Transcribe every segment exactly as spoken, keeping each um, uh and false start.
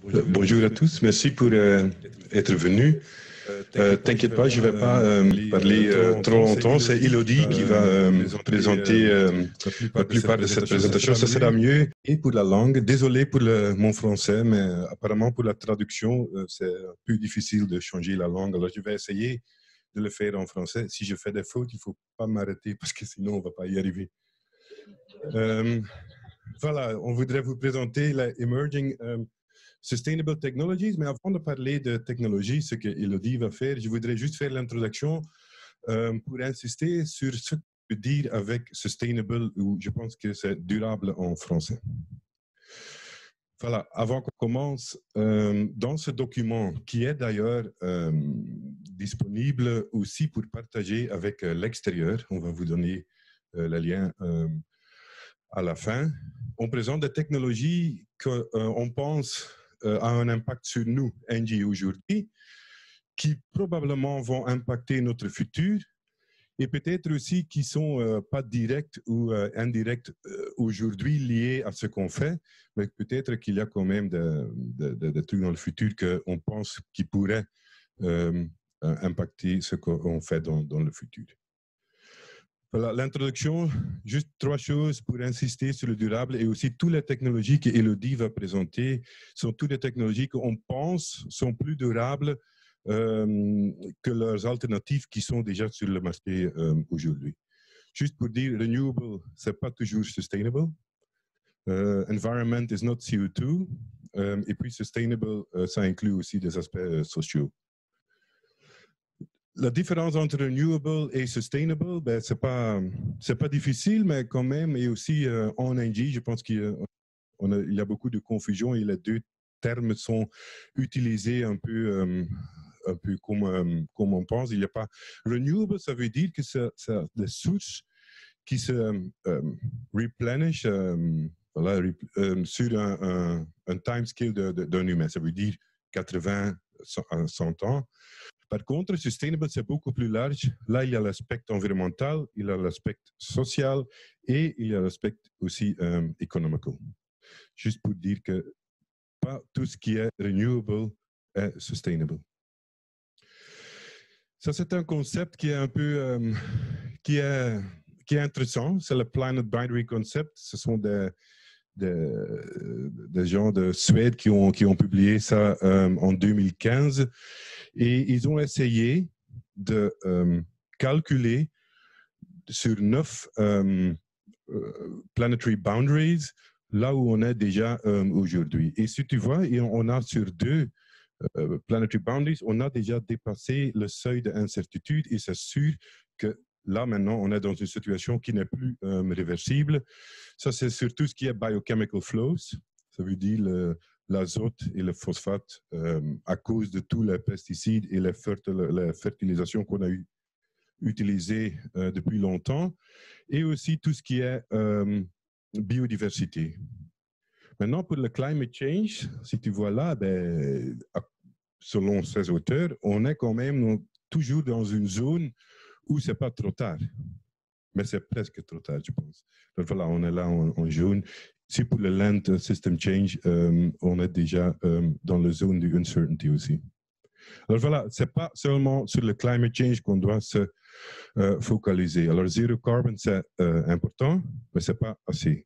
Euh, bonjour à tous, merci pour euh, être venus. Euh, T'inquiète pas, je ne vais pas euh, parler euh, trop longtemps. C'est Elodie qui va euh, présenter euh, la plupart de cette présentation. Ça sera mieux. Et pour la langue, désolé pour le, mon français, mais apparemment pour la traduction, euh, c'est un peu difficile de changer la langue. Alors je vais essayer de le faire en français. Si je fais des fautes, il ne faut pas m'arrêter parce que sinon on ne va pas y arriver. Euh, voilà, on voudrait vous présenter la Emerging um, Sustainable Technologies, mais avant de parler de technologie, ce que Elodie va faire, je voudrais juste faire l'introduction euh, pour insister sur ce que veut dire avec sustainable, ou je pense que c'est durable en français. Voilà, avant qu'on commence, euh, dans ce document, qui est d'ailleurs euh, disponible aussi pour partager avec euh, l'extérieur, on va vous donner euh, le lien euh, à la fin, on présente des technologies qu'on euh, pense euh, a un impact sur nous, Engie, aujourd'hui, qui probablement vont impacter notre futur et peut-être aussi qui ne sont euh, pas directs ou euh, indirects euh, aujourd'hui liés à ce qu'on fait, mais peut-être qu'il y a quand même des de, de, de trucs dans le futur qu'on pense qui pourraient euh, impacter ce qu'on fait dans, dans le futur. Voilà l'introduction, juste trois choses pour insister sur le durable et aussi toutes les technologies que Elodie va présenter sont toutes les technologies qu'on pense sont plus durables euh, que leurs alternatives qui sont déjà sur le marché euh, aujourd'hui. Juste pour dire, renewable, c'est pas toujours sustainable. Uh, environment is not C O deux. Um, et puis sustainable, uh, ça inclut aussi des aspects uh, sociaux. La différence entre renewable et sustainable, ben, ce n'est pas, c'est pas difficile, mais quand même, et aussi euh, en Engie, je pense qu'il y a, on a, il y a beaucoup de confusion et les deux termes sont utilisés un peu, euh, un peu comme, euh, comme on pense. Il n'y a pas renewable, ça veut dire que c'est des sources qui se euh, replenish euh, voilà, euh, sur un, un, un time scale d'un humain. Ça veut dire quatre-vingts à cent ans. Par contre, sustainable, c'est beaucoup plus large. Là, il y a l'aspect environnemental, il y a l'aspect social et il y a l'aspect aussi euh, économique. Juste pour dire que pas tout ce qui est renewable est sustainable. Ça, c'est un concept qui est un peu, euh, qui est, qui est intéressant. C'est le Planet Boundary Concept. Ce sont des, des, des gens de Suède qui ont, qui ont publié ça euh, en deux mille quinze. Et ils ont essayé de euh, calculer sur neuf euh, euh, planetary boundaries là où on est déjà euh, aujourd'hui. Et si tu vois, on a sur deux euh, planetary boundaries, on a déjà dépassé le seuil d'incertitude et c'est sûr que là maintenant on est dans une situation qui n'est plus euh, réversible. Ça c'est surtout ce qui est biochemical flows, ça veut dire le l'azote et le phosphate euh, à cause de tous les pesticides et les, fertil les fertilisations qu'on a eu, utilisées euh, depuis longtemps, et aussi tout ce qui est euh, biodiversité. Maintenant, pour le climate change, si tu vois là, ben, selon ces auteurs, on est quand même toujours dans une zone où c'est pas trop tard. Mais c'est presque trop tard, je pense. Donc voilà, on est là en, en jaune. Si pour le land system change, euh, on est déjà euh, dans la zone de uncertainty aussi. Alors voilà, c'est pas seulement sur le climate change qu'on doit se euh, focaliser. Alors zero carbon, c'est euh, important, mais c'est pas assez.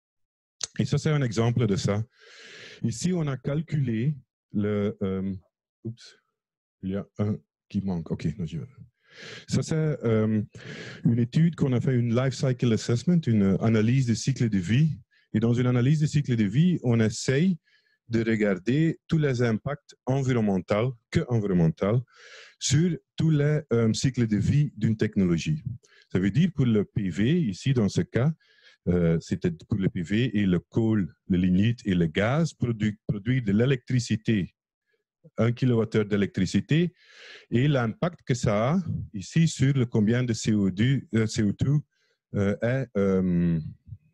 Et ça, c'est un exemple de ça. Ici, on a calculé le... Euh, oups, il y a un qui manque. OK, non, je vais... Ça, c'est euh, une étude qu'on a fait, une life cycle assessment, une analyse de cycle de vie. Et dans une analyse de cycle de vie, on essaye de regarder tous les impacts environnementaux, que environnementaux, sur tous les euh, cycles de vie d'une technologie. Ça veut dire pour le P V, ici dans ce cas, euh, c'était pour le P V et le coal, le lignite et le gaz, produire, produire de l'électricité, un kilowattheure d'électricité, et l'impact que ça a ici sur le combien de C O deux, euh, C O deux euh, est euh,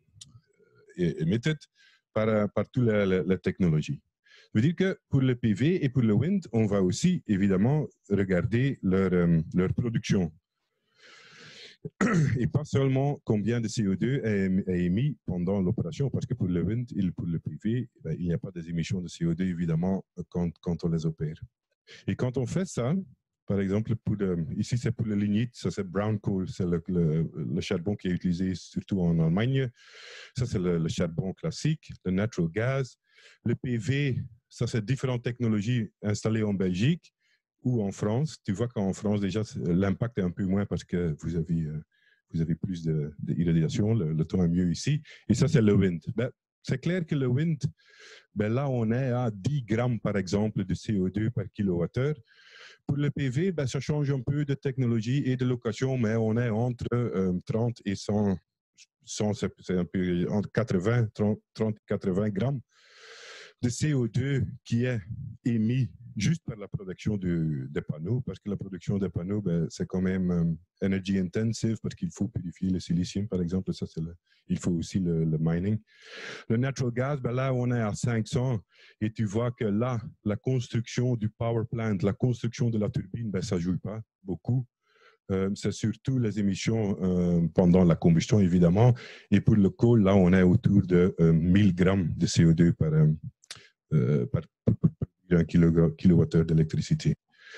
émis par, par toutes les, les technologies. Ça veut dire que pour le P V et pour le wind, on va aussi évidemment regarder leur, euh, leur production. et pas seulement combien de C O deux est, est émis pendant l'opération, parce que pour le wind et pour le P V, ben, il n'y a pas des émissions de C O deux évidemment quand, quand on les opère. Et quand on fait ça, par exemple, pour le, ici c'est pour le lignite, ça c'est brown coal, c'est le, le, le charbon qui est utilisé surtout en Allemagne. Ça c'est le, le charbon classique, le natural gas. Le P V, ça c'est différentes technologies installées en Belgique ou en France. Tu vois qu'en France déjà l'impact est un peu moins parce que vous avez, euh, vous avez plus d'irradiation, le, le temps est mieux ici. Et ça c'est le wind. Ben, c'est clair que le wind, ben là on est à dix grammes par exemple de C O deux par kilowattheure. Pour le P V, ben, ça change un peu de technologie et de location, mais on est entre euh, trente et cent, cent c'est un peu entre quatre-vingts, trente, trente et quatre-vingts grammes de C O deux qui est émis juste par la production de, des panneaux, parce que la production des panneaux, ben, c'est quand même um, energy intensive, parce qu'il faut purifier le silicium, par exemple, ça, c'est le, il faut aussi le, le mining. Le natural gas, ben là, on est à cinq cents, et tu vois que là, la construction du power plant, la construction de la turbine, ben, ça ne joue pas beaucoup. Euh, c'est surtout les émissions euh, pendant la combustion, évidemment. Et pour le coal, là, on est autour de euh, mille grammes de C O deux par, euh, par, par, par un kilowattheure d'électricité.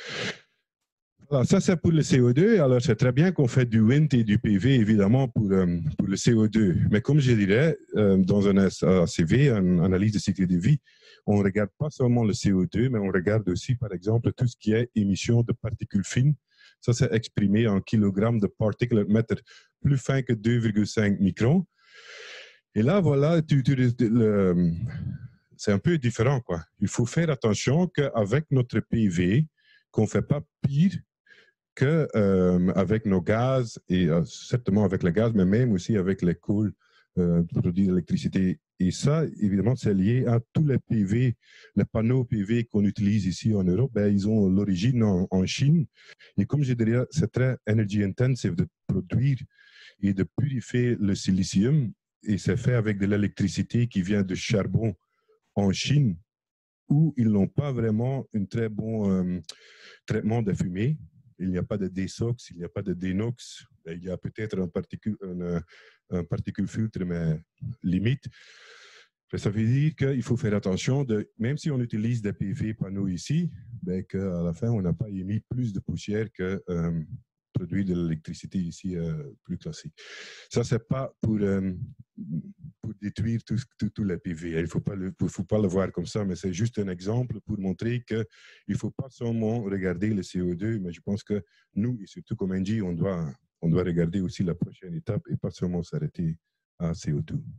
Alors, ça, c'est pour le C O deux. Alors, c'est très bien qu'on fait du wind et du P V, évidemment, pour, euh, pour le C O deux. Mais comme je dirais, euh, dans un A C V, une analyse de cycle de vie, on ne regarde pas seulement le C O deux, mais on regarde aussi, par exemple, tout ce qui est émission de particules fines. Ça, c'est exprimé en kilogrammes de particulate matter plus fin que deux virgule cinq microns. Et là, voilà, tu, tu, le, c'est un peu différent, quoi. Il faut faire attention qu'avec notre P V, qu'on ne fait pas pire qu'avec euh, nos gaz, et euh, certainement avec le gaz, mais même aussi avec les coals euh, pour produire l'électricité. Et ça, évidemment, c'est lié à tous les P V, les panneaux P V qu'on utilise ici en Europe, ben, ils ont l'origine en, en Chine. Et comme je dirais, c'est très energy intensive de produire et de purifier le silicium. Et c'est fait avec de l'électricité qui vient de charbon en Chine, où ils n'ont pas vraiment un très bon euh, traitement de fumée. Il n'y a pas de désox, il n'y a pas de dénox. Il y a peut-être un particule, un, un particule filtre, mais limite. Ça veut dire qu'il faut faire attention, de, même si on utilise des P V panneaux ici, ben qu'à la fin, on n'a pas émis plus de poussière que euh, produire de l'électricité ici euh, plus classique. Ça, c'est pas pour, euh, pour détruire tous tout, tout les P V. Il ne faut pas, le, faut pas le voir comme ça, mais c'est juste un exemple pour montrer qu'il ne faut pas seulement regarder le C O deux, mais je pense que nous, et surtout comme N G, on doit, on doit regarder aussi la prochaine étape et pas seulement s'arrêter à C O deux.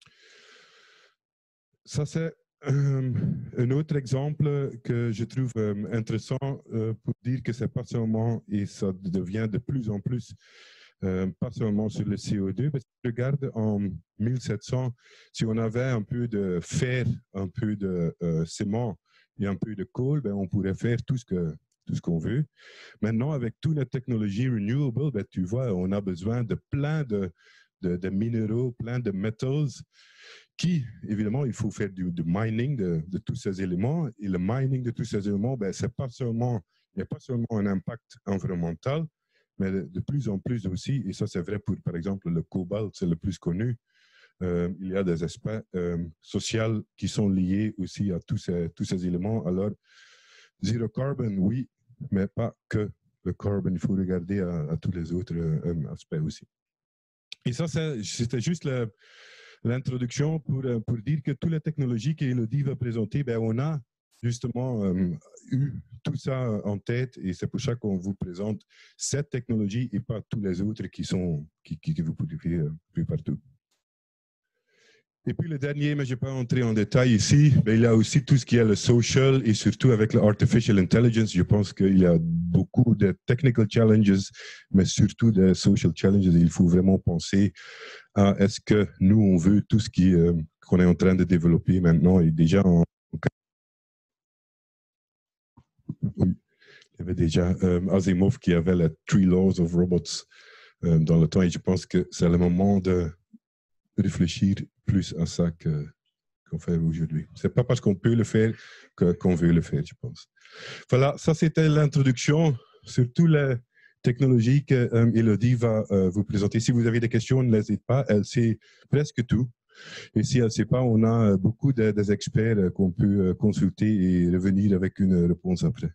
Ça, c'est euh, un autre exemple que je trouve euh, intéressant euh, pour dire que c'est pas seulement, et ça devient de plus en plus, euh, pas seulement sur le C O deux, parce que je regarde en mille sept cents, si on avait un peu de fer, un peu de euh, ciment et un peu de coal, ben, on pourrait faire tout ce que tout ce qu'on veut. Maintenant, avec toute la technologie renewable, ben, tu vois, on a besoin de plein de, de, de minéraux, plein de metals, qui, évidemment, il faut faire du, du mining de, de tous ces éléments. Et le mining de tous ces éléments, ben, c'est pas seulement, il n'y a pas seulement un impact environnemental, mais de, de plus en plus aussi, et ça c'est vrai pour, par exemple, le cobalt, c'est le plus connu, euh, il y a des aspects euh, sociaux qui sont liés aussi à tous ces, tous ces éléments. Alors, zero carbon, oui, mais pas que le carbone, il faut regarder à, à tous les autres euh, aspects aussi. Et ça, c'était juste le, l'introduction pour, pour dire que toutes les technologies qu'Elodie va présenter, ben, on a justement euh, eu tout ça en tête et c'est pour ça qu'on vous présente cette technologie et pas tous les autres qui sont qui, qui, qui vous pouvez plus partout. Et puis le dernier, mais je ne vais pas entrer en détail ici, mais il y a aussi tout ce qui est le social et surtout avec l'artificial intelligence. Je pense qu'il y a beaucoup de technical challenges, mais surtout de social challenges. Il faut vraiment penser à est-ce que nous, on veut tout ce qui, euh, qu'on est en train de développer maintenant et déjà en... Oui, il y avait déjà euh, Asimov qui avait les Three Laws of Robots euh, dans le temps et je pense que c'est le moment de réfléchir plus à ça que, qu'on fait aujourd'hui. C'est pas parce qu'on peut le faire que, qu'on veut le faire, je pense. Voilà, ça c'était l'introduction sur toutes les technologie que euh, Elodie va euh, vous présenter. Si vous avez des questions, n'hésitez pas. Elle sait presque tout. Et si elle ne sait pas, on a beaucoup de, des experts qu'on peut consulter et revenir avec une réponse après.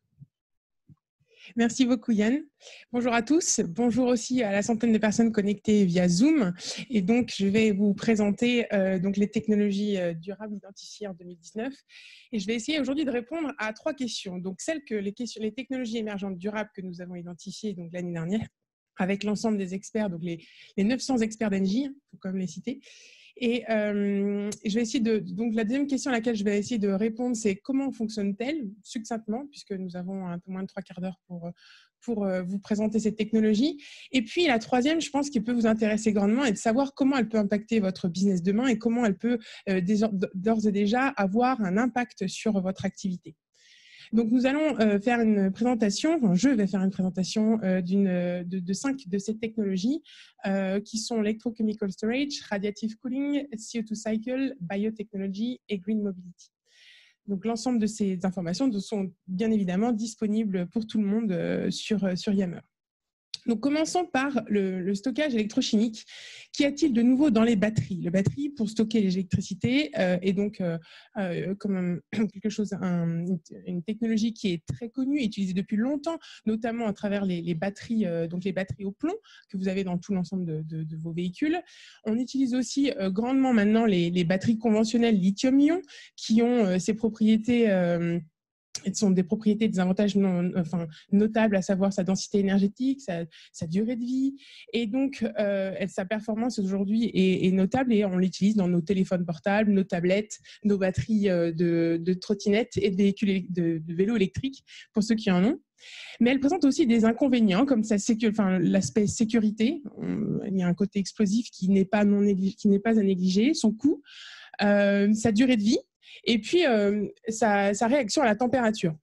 Merci beaucoup Yann. Bonjour à tous. Bonjour aussi à la centaine de personnes connectées via Zoom. Et donc, je vais vous présenter euh, donc les technologies euh, durables identifiées en deux mille dix-neuf. Et je vais essayer aujourd'hui de répondre à trois questions. Donc, celles que les, questions, les technologies émergentes durables que nous avons identifiées donc l'année dernière avec l'ensemble des experts, donc les, les neuf cents experts d'Engie, il faut quand même les citer. Et euh, je vais essayer de. Donc, la deuxième question à laquelle je vais essayer de répondre, c'est comment fonctionne-t-elle succinctement, puisque nous avons un peu moins de trois quarts d'heure pour, pour vous présenter cette technologie. Et puis, la troisième, je pense, qui peut vous intéresser grandement, est de savoir comment elle peut impacter votre business demain et comment elle peut euh, d'ores et déjà avoir un impact sur votre activité. Donc, nous allons euh, faire une présentation, enfin, je vais faire une présentation euh, d'une, de, de cinq de ces technologies euh, qui sont Electrochemical Storage, Radiative Cooling, C O deux Cycle, Biotechnology et Green Mobility. Donc, l'ensemble de ces informations sont bien évidemment disponibles pour tout le monde euh, sur, sur Yammer. Donc, commençons par le, le stockage électrochimique. Qu'y a-t-il de nouveau dans les batteries? Les batteries, pour stocker l'électricité, euh, est donc euh, euh, comme un, quelque chose, un, une technologie qui est très connue, utilisée depuis longtemps, notamment à travers les, les batteries, euh, donc les batteries au plomb que vous avez dans tout l'ensemble de, de, de vos véhicules. On utilise aussi euh, grandement maintenant les, les batteries conventionnelles lithium-ion qui ont euh, ces propriétés. Euh, Ce sont des propriétés, des avantages non, enfin, notables, à savoir sa densité énergétique, sa, sa durée de vie. Et donc, euh, sa performance aujourd'hui est, est notable et on l'utilise dans nos téléphones portables, nos tablettes, nos batteries de, de trottinettes et de véhicules de, de vélos électriques, pour ceux qui en ont. Mais elle présente aussi des inconvénients, comme sa sécu, enfin, l'aspect sécurité. Il y a un côté explosif qui n'est pas, non néglig, qui n'est pas à négliger, son coût, euh, sa durée de vie, et puis euh, sa, sa réaction à la température.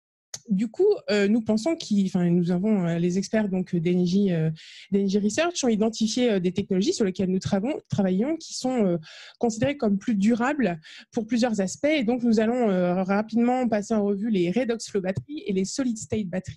Du coup, euh, nous pensons qu'il, enfin, nous avons euh, les experts donc d'Engie, euh, d'Engie Research ont identifié euh, des technologies sur lesquelles nous travaillons, travaillons qui sont euh, considérées comme plus durables pour plusieurs aspects. Et donc, nous allons euh, rapidement passer en revue les redox flow batteries et les solid state batteries.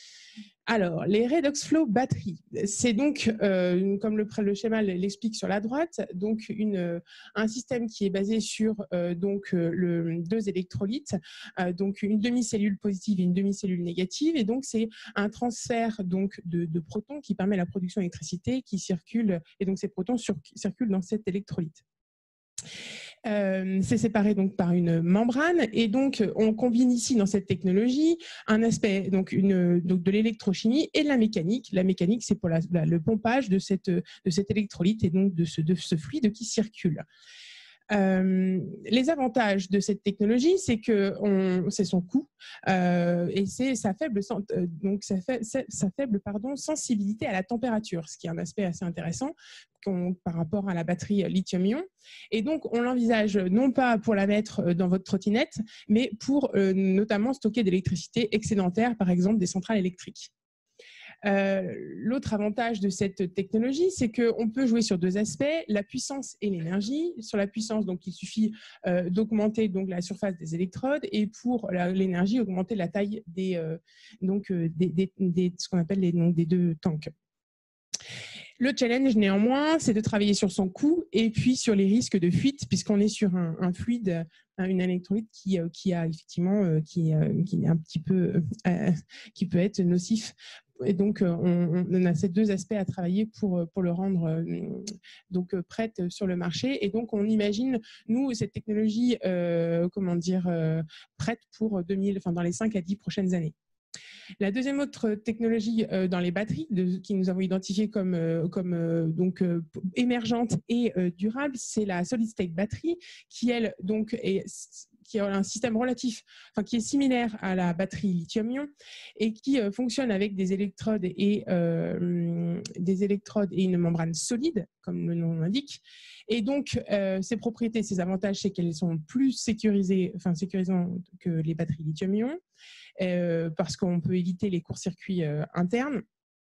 Alors, les redox flow batteries, c'est donc, euh, comme le, le schéma l'explique sur la droite, donc une, un système qui est basé sur euh, donc, le, deux électrolytes, euh, donc une demi-cellule positive et une demi-cellule négative. Et donc, c'est un transfert donc, de, de protons qui permet la production d'électricité qui circule, et donc ces protons sur, circulent dans cet électrolyte. Euh, c'est séparé donc par une membrane et donc on combine ici dans cette technologie un aspect donc, une, donc de l'électrochimie et de la mécanique. La mécanique, c'est pour la, la, le pompage de, cette, de cet électrolyte et donc de ce, de ce fluide qui circule. Euh, les avantages de cette technologie, c'est que c'est son coût euh, et c'est sa faible, euh, donc sa, fa sa faible pardon, sensibilité à la température, ce qui est un aspect assez intéressant par rapport à la batterie lithium-ion. Et donc, on l'envisage non pas pour la mettre dans votre trottinette, mais pour euh, notamment stocker de l'électricité excédentaire, par exemple des centrales électriques. Euh, L'autre avantage de cette technologie, c'est qu'on peut jouer sur deux aspects, la puissance et l'énergie. Sur la puissance, donc, il suffit euh, d'augmenter donc, la surface des électrodes et pour l'énergie, augmenter la taille des, euh, donc, euh, des, des, des, ce qu'on appelle les, donc, des deux tanks. Le challenge, néanmoins, c'est de travailler sur son coût et puis sur les risques de fuite, puisqu'on est sur un, un fluide, une électrolyte qui, qui a effectivement, qui, qui est un petit peu, euh, qui peut être nocif. Et donc, on, on a ces deux aspects à travailler pour, pour le rendre euh, donc, prête sur le marché. Et donc, on imagine, nous, cette technologie, euh, comment dire, euh, prête pour deux mille, enfin, dans les cinq à dix prochaines années. La deuxième autre technologie euh, dans les batteries de, qui nous avons identifiée comme, euh, comme euh, donc, euh, émergente et euh, durable, c'est la solid state battery qui, elle, donc, est, qui a un système relatif, enfin, qui est similaire à la batterie lithium-ion et qui euh, fonctionne avec des électrodes et, euh, des électrodes et une membrane solide, comme le nom l'indique. Et donc, euh, ces propriétés, ces avantages, c'est qu'elles sont plus sécurisées, enfin, sécurisantes que les batteries lithium-ion. Euh, parce qu'on peut éviter les courts-circuits euh, internes.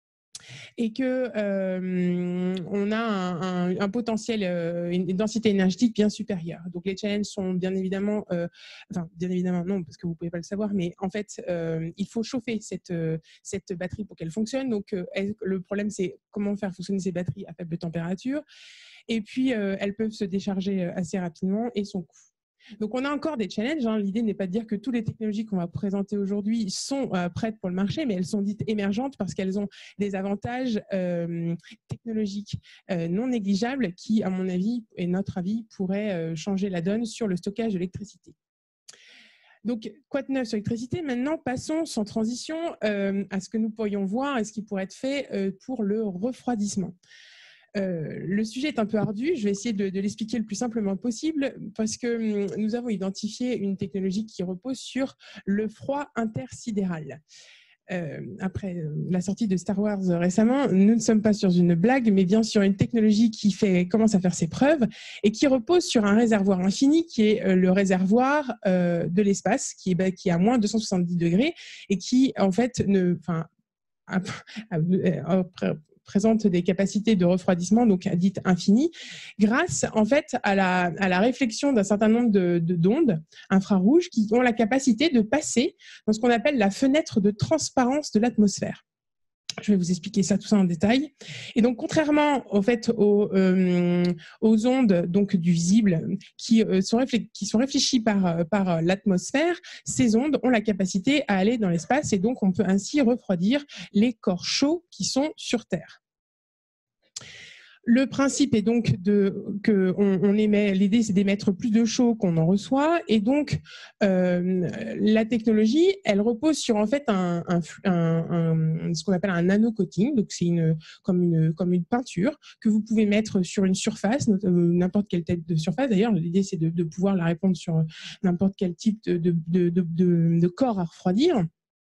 et que euh, on a un, un, un potentiel, euh, une densité énergétique bien supérieure. Donc les challenges sont bien évidemment, euh, enfin bien évidemment non parce que vous pouvez pas le savoir, mais en fait euh, il faut chauffer cette euh, cette batterie pour qu'elle fonctionne. Donc euh, elle, le problème c'est comment faire fonctionner ces batteries à faible température. Et puis euh, elles peuvent se décharger assez rapidement et son coût. Donc, on a encore des challenges. Hein. L'idée n'est pas de dire que toutes les technologies qu'on va présenter aujourd'hui sont euh, prêtes pour le marché, mais elles sont dites émergentes parce qu'elles ont des avantages euh, technologiques euh, non négligeables qui, à mon avis et notre avis, pourraient euh, changer la donne sur le stockage de l'électricité. Donc, quoi de neuf sur l'électricité? Maintenant, passons sans transition euh, à ce que nous pourrions voir et ce qui pourrait être fait euh, pour le refroidissement. Euh, le sujet est un peu ardu, je vais essayer de, de l'expliquer le plus simplement possible parce que hum, nous avons identifié une technologie qui repose sur le froid intersidéral. Euh, après la sortie de Star Wars récemment, nous ne sommes pas sur une blague, mais bien sur une technologie qui fait, commence à faire ses preuves et qui repose sur un réservoir infini qui est le réservoir euh, de l'espace, qui est, bah, qui est à moins deux cent soixante-dix degrés et qui en fait ne... Enfin, à, à, à, présente des capacités de refroidissement, donc dites infinies, grâce en fait à la, à la réflexion d'un certain nombre de, de, d'ondes infrarouges qui ont la capacité de passer dans ce qu'on appelle la fenêtre de transparence de l'atmosphère. Je vais vous expliquer ça, tout ça en détail. Et donc, contrairement au fait, aux, euh, aux ondes donc, du visible qui, euh, sont, réflé- qui sont réfléchies par, par l'atmosphère, ces ondes ont la capacité à aller dans l'espace et donc on peut ainsi refroidir les corps chauds qui sont sur Terre. Le principe est donc de, que on, on émet, l'idée c'est d'émettre plus de chaud qu'on en reçoit, et donc euh, la technologie, elle repose sur en fait un, un, un, un ce qu'on appelle un nano-coating, donc c'est une comme une comme une peinture que vous pouvez mettre sur une surface, n'importe quelle tête de surface. D'ailleurs, l'idée c'est de, de pouvoir la répondre sur n'importe quel type de, de, de, de, de, de corps à refroidir.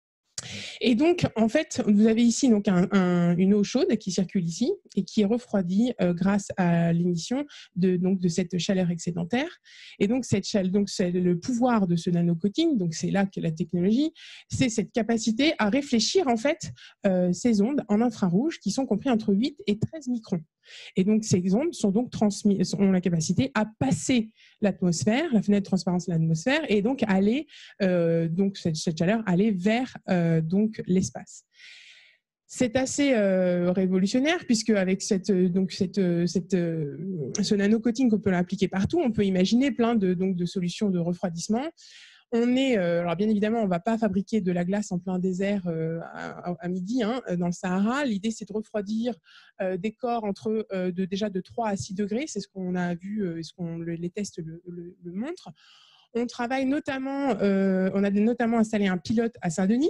Et donc, en fait, vous avez ici donc un, un, une eau chaude qui circule ici et qui est refroidie euh, grâce à l'émission de, donc, de cette chaleur excédentaire. Et donc, cette chaleur, donc c'est le pouvoir de ce nano-coating, donc c'est là que la technologie, c'est cette capacité à réfléchir en fait euh, ces ondes en infrarouge qui sont compris entre huit et treize microns. Et donc, ces ondes sont donc transmises, ont la capacité à passer l'atmosphère, la fenêtre de transparence de l'atmosphère, et donc aller, euh, donc cette, cette chaleur, aller vers euh, donc l'espace. C'est assez euh, révolutionnaire puisque avec cette, donc cette, cette, ce nano-coating qu'on peut l'appliquer partout, on peut imaginer plein de, donc, de solutions de refroidissement. On est, euh, alors bien évidemment, on ne va pas fabriquer de la glace en plein désert euh, à, à midi, hein, dans le Sahara. L'idée, c'est de refroidir euh, des corps entre euh, de, déjà de trois à six degrés. C'est ce qu'on a vu, euh, ce qu'on le, les tests le, le, le montrent. On travaille notamment, euh, on a notamment installé un pilote à Saint-Denis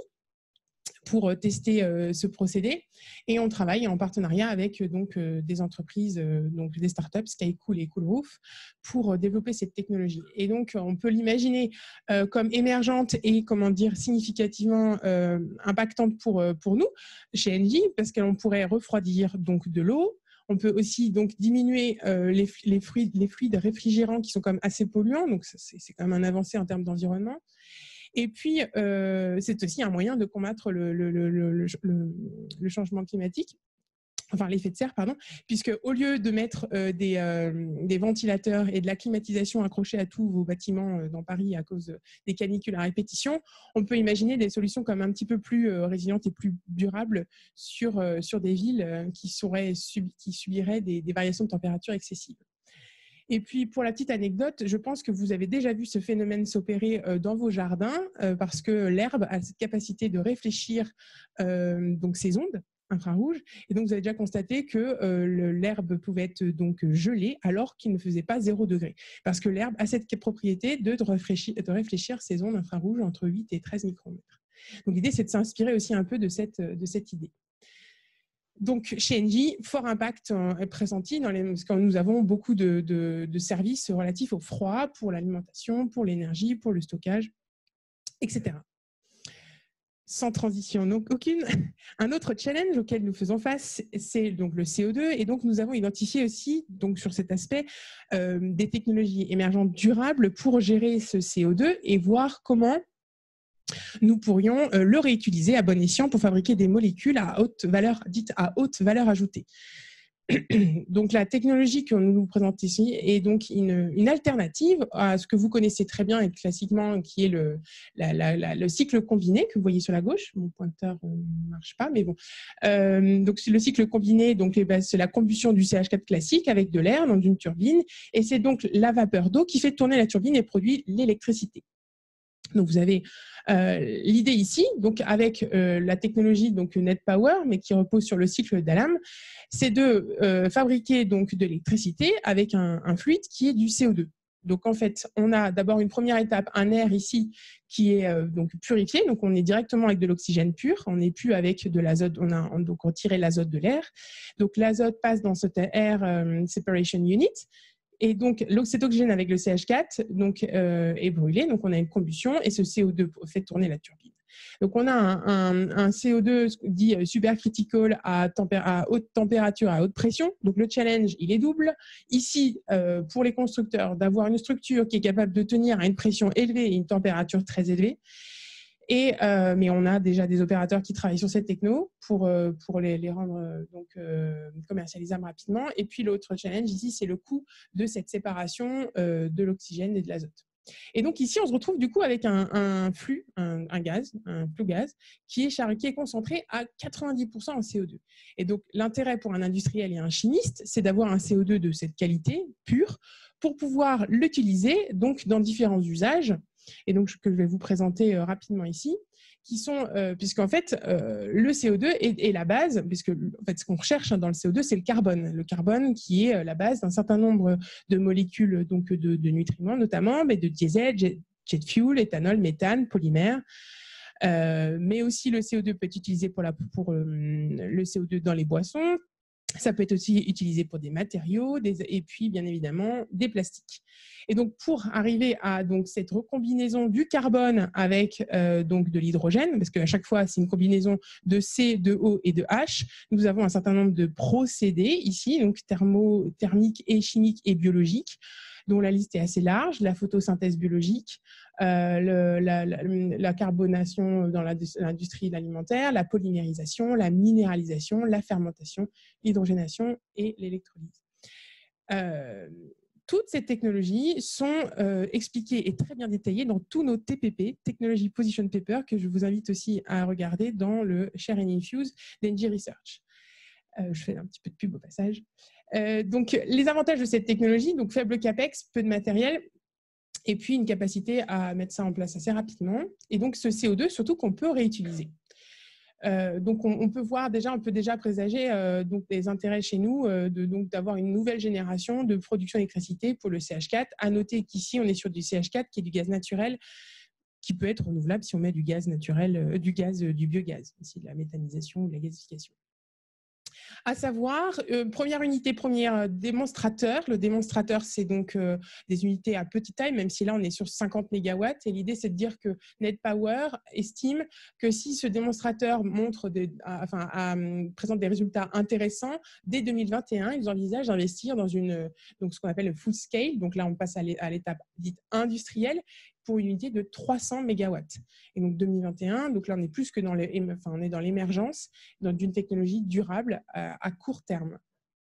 pour tester euh, ce procédé, et on travaille en partenariat avec donc euh, des entreprises, euh, donc des startups, Skycool et Coolroof, pour euh, développer cette technologie. Et donc on peut l'imaginer euh, comme émergente et comment dire significativement euh, impactante pour euh, pour nous chez Engie, parce qu'on pourrait refroidir donc de l'eau. On peut aussi donc diminuer euh, les, les, fluides, les fluides réfrigérants qui sont quand même assez polluants, donc c'est, c'est quand même un avancé en termes d'environnement. Et puis, euh, c'est aussi un moyen de combattre le, le, le, le, le, le changement climatique, enfin l'effet de serre, pardon, puisque au lieu de mettre euh, des, euh, des ventilateurs et de la climatisation accrochés à tous vos bâtiments euh, dans Paris à cause des canicules à répétition, on peut imaginer des solutions comme un petit peu plus euh, résilientes et plus durables sur, euh, sur des villes euh, qui, seraient sub, qui subiraient des, des variations de température excessives. Et puis, pour la petite anecdote, je pense que vous avez déjà vu ce phénomène s'opérer euh, dans vos jardins euh, parce que l'herbe a cette capacité de réfléchir euh, donc ces ondes infrarouges. Et donc, vous avez déjà constaté que euh, l'herbe pouvait être donc gelée alors qu'il ne faisait pas zéro degré. Parce que l'herbe a cette propriété de, de, réfléchir, de réfléchir ces ondes infrarouges entre huit et treize micromètres. Donc, l'idée, c'est de s'inspirer aussi un peu de cette, de cette idée. Donc, chez Engie, fort impact est pressenti dans les, parce que nous avons beaucoup de, de, de services relatifs au froid, pour l'alimentation, pour l'énergie, pour le stockage, et cetera. Sans transition donc aucune. Un autre challenge auquel nous faisons face, c'est donc le C O deux. Et donc, nous avons identifié aussi, donc, sur cet aspect, euh, des technologies émergentes durables pour gérer ce C O deux et voir comment nous pourrions euh, le réutiliser à bon escient pour fabriquer des molécules à haute valeur, dites à haute valeur ajoutée. Donc, la technologie que nous vous présente ici est donc une, une alternative à ce que vous connaissez très bien et classiquement, qui est le, la, la, la, le cycle combiné que vous voyez sur la gauche. Mon pointeur ne marche pas, mais bon. Euh, donc, le cycle combiné, donc, c'est la combustion du C H quatre classique avec de l'air dans une turbine. Et c'est donc la vapeur d'eau qui fait tourner la turbine et produit l'électricité. Donc, vous avez euh, l'idée ici, donc avec euh, la technologie donc Net Power, mais qui repose sur le cycle d'Hallam, c'est de euh, fabriquer donc de l'électricité avec un, un fluide qui est du C O deux. Donc, en fait, on a d'abord une première étape, un air ici qui est euh, donc purifié. Donc, on est directement avec de l'oxygène pur. On n'est plus avec de l'azote. On a donc retiré l'azote de l'air. Donc, l'azote passe dans cet air euh, separation unit. Et donc, cet oxygène avec le C H quatre donc, euh, est brûlé, donc on a une combustion et ce C O deux fait tourner la turbine. Donc, on a un, un, un C O deux dit supercritical à, à haute température, à haute pression. Donc, le challenge, il est double. Ici, euh, pour les constructeurs, d'avoir une structure qui est capable de tenir à une pression élevée et une température très élevée. Et, euh, mais on a déjà des opérateurs qui travaillent sur cette techno pour, euh, pour les, les rendre euh, donc, euh, commercialisables rapidement. Et puis l'autre challenge ici, c'est le coût de cette séparation euh, de l'oxygène et de l'azote. Et donc ici, on se retrouve du coup avec un, un flux, un, un gaz, un flux gaz, qui est, char- qui est concentré à quatre-vingt-dix pour cent en C O deux. Et donc l'intérêt pour un industriel et un chimiste, c'est d'avoir un C O deux de cette qualité pure pour pouvoir l'utiliser donc dans différents usages. Et donc, que je vais vous présenter euh, rapidement ici, qui sont, euh, puisqu'en fait, euh, le C O deux est, est la base, puisque en fait, ce qu'on recherche dans le C O deux, c'est le carbone. Le carbone qui est la base d'un certain nombre de molécules, donc de, de nutriments notamment, mais de diesel, jet, jet fuel, éthanol, méthane, polymère. Euh, mais aussi, le C O deux peut être utilisé pour, la, pour euh, le C O deux dans les boissons. Ça peut être aussi utilisé pour des matériaux des, et puis, bien évidemment, des plastiques. Et donc, pour arriver à donc, cette recombinaison du carbone avec euh, donc, de l'hydrogène, parce qu'à chaque fois, c'est une combinaison de C, de O et de H, nous avons un certain nombre de procédés ici, donc thermo, thermiques et chimiques et biologiques, dont la liste est assez large, la photosynthèse biologique, euh, le, la, la, la carbonation dans l'industrie alimentaire, la polymérisation, la minéralisation, la fermentation, l'hydrogénation et l'électrolyse. Euh, toutes ces technologies sont euh, expliquées et très bien détaillées dans tous nos T P P, Technology Position Paper, que je vous invite aussi à regarder dans le Share and Infuse d'Engie Research. Euh, je fais un petit peu de pub au passage. Euh, donc, les avantages de cette technologie, donc faible capex, peu de matériel, et puis une capacité à mettre ça en place assez rapidement. Et donc, ce C O deux, surtout qu'on peut réutiliser. Euh, donc, on, on peut voir déjà, on peut déjà présager euh, donc des intérêts chez nous euh, de, donc d'avoir une nouvelle génération de production d'électricité pour le C H quatre. À noter qu'ici, on est sur du C H quatre qui est du gaz naturel qui peut être renouvelable si on met du gaz naturel, euh, du gaz, euh, du biogaz, ici de la méthanisation ou de la gazification. À savoir, euh, première unité, premier euh, démonstrateur. Le démonstrateur, c'est donc euh, des unités à petite taille, même si là, on est sur cinquante mégawatts. Et l'idée, c'est de dire que Net Power estime que si ce démonstrateur montre des, à, enfin, à, présente des résultats intéressants, dès deux mille vingt et un, ils envisagent d'investir dans une, donc ce qu'on appelle le full scale. Donc là, on passe à l'étape dite industrielle, pour une unité de trois cents mégawatts. Et donc deux mille vingt et un, donc là on est plus que dans les, enfin on est dans l'émergence d'une technologie durable à, à court terme.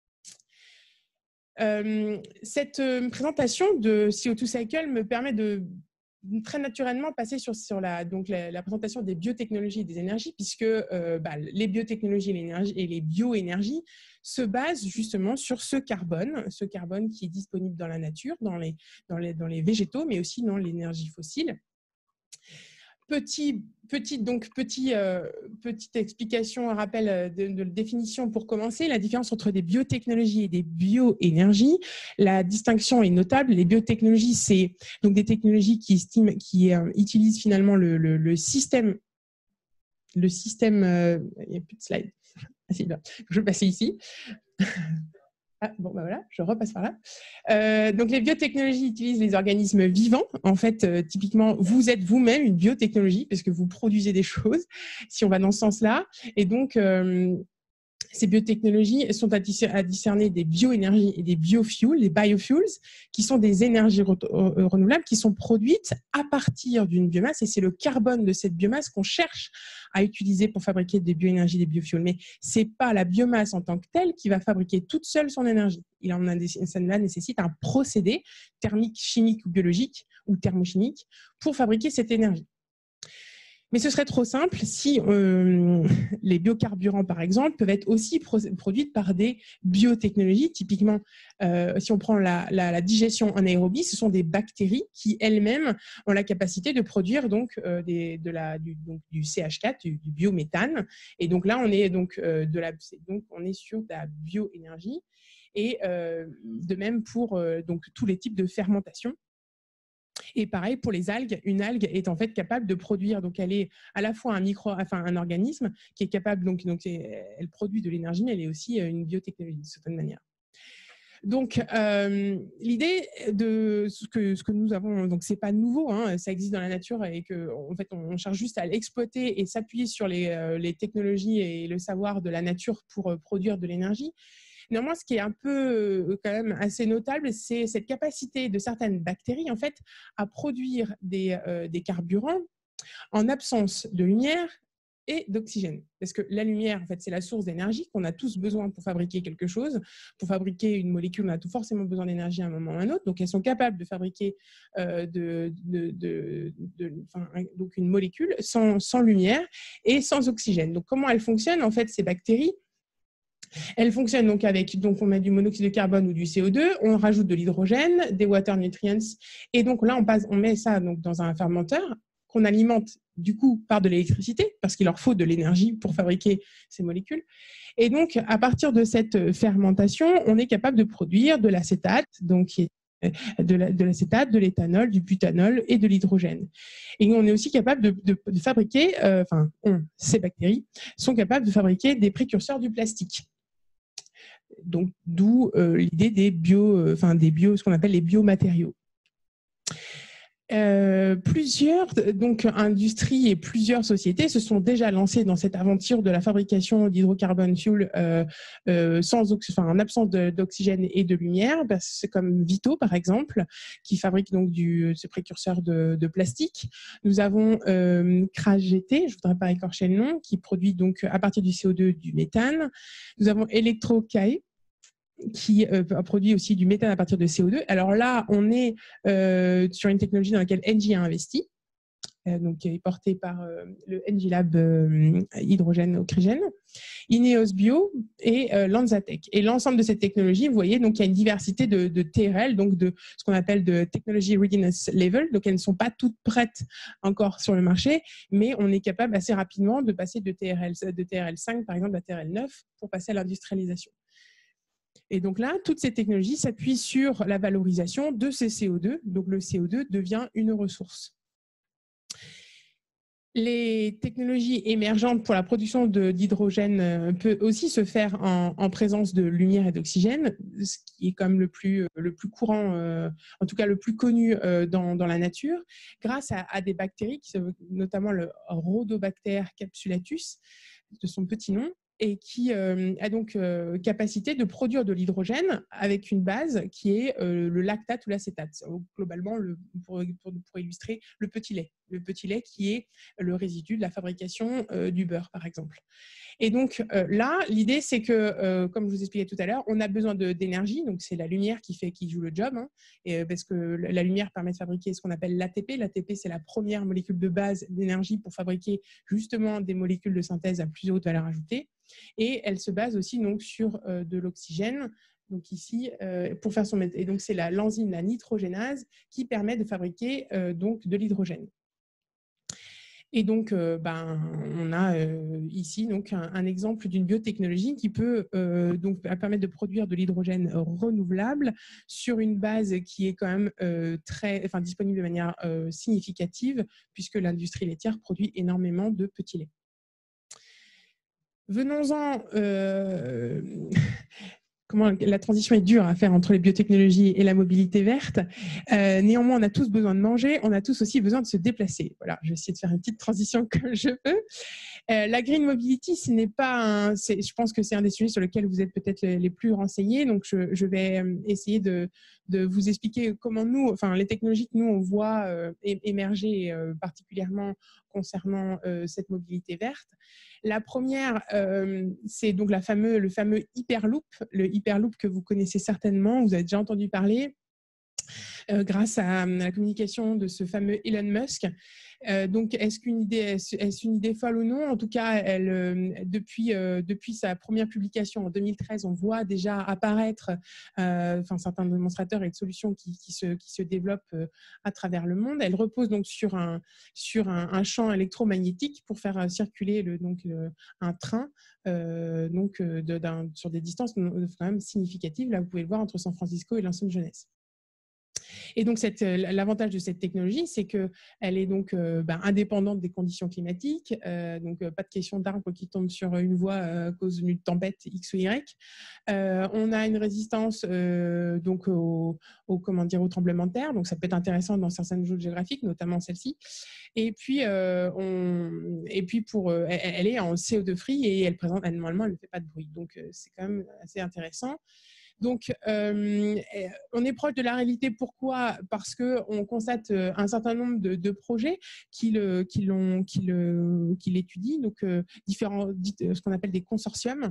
Euh, cette euh, présentation de C O deux Cycle me permet de très naturellement passer sur, sur la, donc la, la présentation des biotechnologies et des énergies, puisque euh, bah, les biotechnologies et, et les bioénergies se basent justement sur ce carbone, ce carbone qui est disponible dans la nature, dans les, dans les, dans les végétaux, mais aussi dans l'énergie fossile. Petit, petit, donc, petit, euh, petite explication, un rappel de, de définition pour commencer. La différence entre des biotechnologies et des bioénergies, la distinction est notable. Les biotechnologies, c'est donc des technologies qui, estiment, qui euh, utilisent finalement le, le, le système. Le système euh, il n'y a plus de slide. Ah, si, là. Je vais passer ici. Ah, bon, ben voilà, je repasse par là. Euh, donc, les biotechnologies utilisent les organismes vivants. En fait, euh, typiquement, vous êtes vous-même une biotechnologie parce que vous produisez des choses, si on va dans ce sens-là. Et donc, euh, Ces biotechnologies sont à discerner des bioénergies et des biofuels, les biofuels, qui sont des énergies renouvelables qui sont produites à partir d'une biomasse, et c'est le carbone de cette biomasse qu'on cherche à utiliser pour fabriquer des bioénergies, des biofuels. Mais ce n'est pas la biomasse en tant que telle qui va fabriquer toute seule son énergie. Il en a, cela nécessite un procédé thermique, chimique ou biologique ou thermochimique pour fabriquer cette énergie. Mais ce serait trop simple si euh, les biocarburants, par exemple, peuvent être aussi pro produits par des biotechnologies. Typiquement, euh, si on prend la, la, la digestion anaérobie, ce sont des bactéries qui elles-mêmes ont la capacité de produire donc, euh, des, de la, du, donc, du C H quatre, du, du biométhane. Et donc là, on est, donc, euh, de la, donc, on est sur de la bioénergie. Et euh, de même pour euh, donc, tous les types de fermentation. Et pareil pour les algues, une algue est en fait capable de produire, donc elle est à la fois un micro, enfin un organisme qui est capable, donc, donc elle produit de l'énergie, mais elle est aussi une biotechnologie d'une certaine manière. Donc euh, l'idée de ce que, ce que nous avons, donc c'est pas nouveau, hein, ça existe dans la nature et que en fait on cherche juste à l'exploiter et s'appuyer sur les, euh, les technologies et le savoir de la nature pour euh, produire de l'énergie. Néanmoins, ce qui est un peu quand même assez notable, c'est cette capacité de certaines bactéries en fait, à produire des, euh, des carburants en absence de lumière et d'oxygène. Parce que la lumière, en fait, c'est la source d'énergie qu'on a tous besoin pour fabriquer quelque chose. Pour fabriquer une molécule, on a tout forcément besoin d'énergie à un moment ou à un autre. Donc, elles sont capables de fabriquer euh, de, de, de, de, enfin, donc une molécule sans, sans lumière et sans oxygène. Donc, comment elles fonctionnent, en fait, ces bactéries ? Elle fonctionne donc avec, donc on met du monoxyde de carbone ou du C O deux, on rajoute de l'hydrogène, des water nutrients, et donc là on, passe, on met ça donc dans un fermenteur qu'on alimente du coup par de l'électricité, parce qu'il leur faut de l'énergie pour fabriquer ces molécules. Et donc à partir de cette fermentation, on est capable de produire de l'acétate, donc qui est de l'acétate, de l'éthanol, du butanol et de l'hydrogène. Et on est aussi capable de, de, de fabriquer, euh, enfin, on, ces bactéries sont capables de fabriquer des précurseurs du plastique. Donc, d'où euh, l'idée des bio, euh, enfin des bio, ce qu'on appelle les biomatériaux. Euh, plusieurs donc industries et plusieurs sociétés se sont déjà lancées dans cette aventure de la fabrication d'hydrocarbone fuel euh, euh, sans enfin, en absence d'oxygène et de lumière. C'est comme Vito par exemple qui fabrique donc du ce précurseur de, de plastique. Nous avons euh, Crash G T, je voudrais pas écorcher le nom, qui produit donc à partir du C O deux du méthane. Nous avons Electrocae qui euh, produit aussi du méthane à partir de C O deux. Alors là, on est euh, sur une technologie dans laquelle Engie a investi, euh, donc qui est portée par euh, le Engie Lab euh, hydrogène oxygène, Ineos Bio et euh, Lanzatech. Et l'ensemble de ces technologies, vous voyez, donc il y a une diversité de, de T R L, donc de ce qu'on appelle de Technology Readiness Level. Donc elles ne sont pas toutes prêtes encore sur le marché, mais on est capable assez rapidement de passer de T R L, de T R L cinq par exemple à T R L neuf pour passer à l'industrialisation. Et donc là, toutes ces technologies s'appuient sur la valorisation de ces C O deux. Donc le C O deux devient une ressource. Les technologies émergentes pour la production d'hydrogène peuvent aussi se faire en, en présence de lumière et d'oxygène, ce qui est quand même le plus, le plus courant, euh, en tout cas le plus connu euh, dans, dans la nature, grâce à, à des bactéries, qui, notamment le Rhodobacter capsulatus, de son petit nom, et qui euh, a donc euh, capacité de produire de l'hydrogène avec une base qui est euh, le lactate ou l'acétate. Globalement, le, pour, pour, pour illustrer, le petit lait. Le petit lait qui est le résidu de la fabrication euh, du beurre, par exemple. Et donc euh, là, l'idée, c'est que, euh, comme je vous expliquais tout à l'heure, on a besoin d'énergie, donc c'est la lumière qui, fait, qui joue le job, hein, et, euh, parce que la lumière permet de fabriquer ce qu'on appelle l'A T P. L'A T P, c'est la première molécule de base d'énergie pour fabriquer justement des molécules de synthèse à plus haute valeur ajoutée. Et elle se base aussi donc, sur euh, de l'oxygène. Donc ici, euh, pour faire son et donc c'est l'enzyme la, la nitrogénase qui permet de fabriquer euh, donc de l'hydrogène. Et donc, euh, ben, on a euh, ici donc un, un exemple d'une biotechnologie qui peut euh, donc permettre de produire de l'hydrogène renouvelable sur une base qui est quand même euh, très, enfin, disponible de manière euh, significative puisque l'industrie laitière produit énormément de petits laits. Venons-en euh, comment la transition est dure à faire entre les biotechnologies et la mobilité verte. Euh, néanmoins, on a tous besoin de manger, on a tous aussi besoin de se déplacer. Voilà, je vais essayer de faire une petite transition comme je peux. Euh, la green mobility, ce n'est pas un, je pense que c'est un des sujets sur lesquels vous êtes peut-être les, les plus renseignés. Donc, je, je vais essayer de, de vous expliquer comment nous, enfin, les technologies que nous on voit euh, émerger euh, particulièrement concernant euh, cette mobilité verte. La première, euh, c'est donc la fameux, le fameux Hyperloop, le Hyperloop que vous connaissez certainement, vous avez déjà entendu parler, euh, grâce à, à la communication de ce fameux Elon Musk. Euh, donc, est-ce qu'une idée, est-ce, est-ce une idée folle ou non? En tout cas, elle, euh, depuis, euh, depuis sa première publication en deux mille treize, on voit déjà apparaître euh, enfin, certains démonstrateurs et de solutions qui, qui, se, qui se développent euh, à travers le monde. Elle repose donc sur un, sur un, un champ électromagnétique pour faire circuler le, donc, le, un train euh, donc, de, d'un, sur des distances quand même significatives. Là, vous pouvez le voir entre San Francisco et Los Angeles. Et donc, cette, l'avantage de cette technologie, c'est qu'elle est donc euh, ben, indépendante des conditions climatiques. Euh, donc, euh, pas de question d'arbres qui tombent sur une voie euh, à cause d'une tempête X ou Y. Euh, on a une résistance euh, donc au, au, comment dire, au tremblement de terre. Donc, ça peut être intéressant dans certaines zones géographiques, notamment celle-ci. Et puis, euh, on, et puis pour, euh, elle, elle est en C O deux free et elle présente, elle, normalement, elle ne fait pas de bruit. Donc, euh, c'est quand même assez intéressant. Donc, euh, on est proche de la réalité. Pourquoi? Parce qu'on constate un certain nombre de, de projets qui, le, qui, l'ont, qui, le, qui l'étudient, donc euh, différents, ce qu'on appelle des consortiums.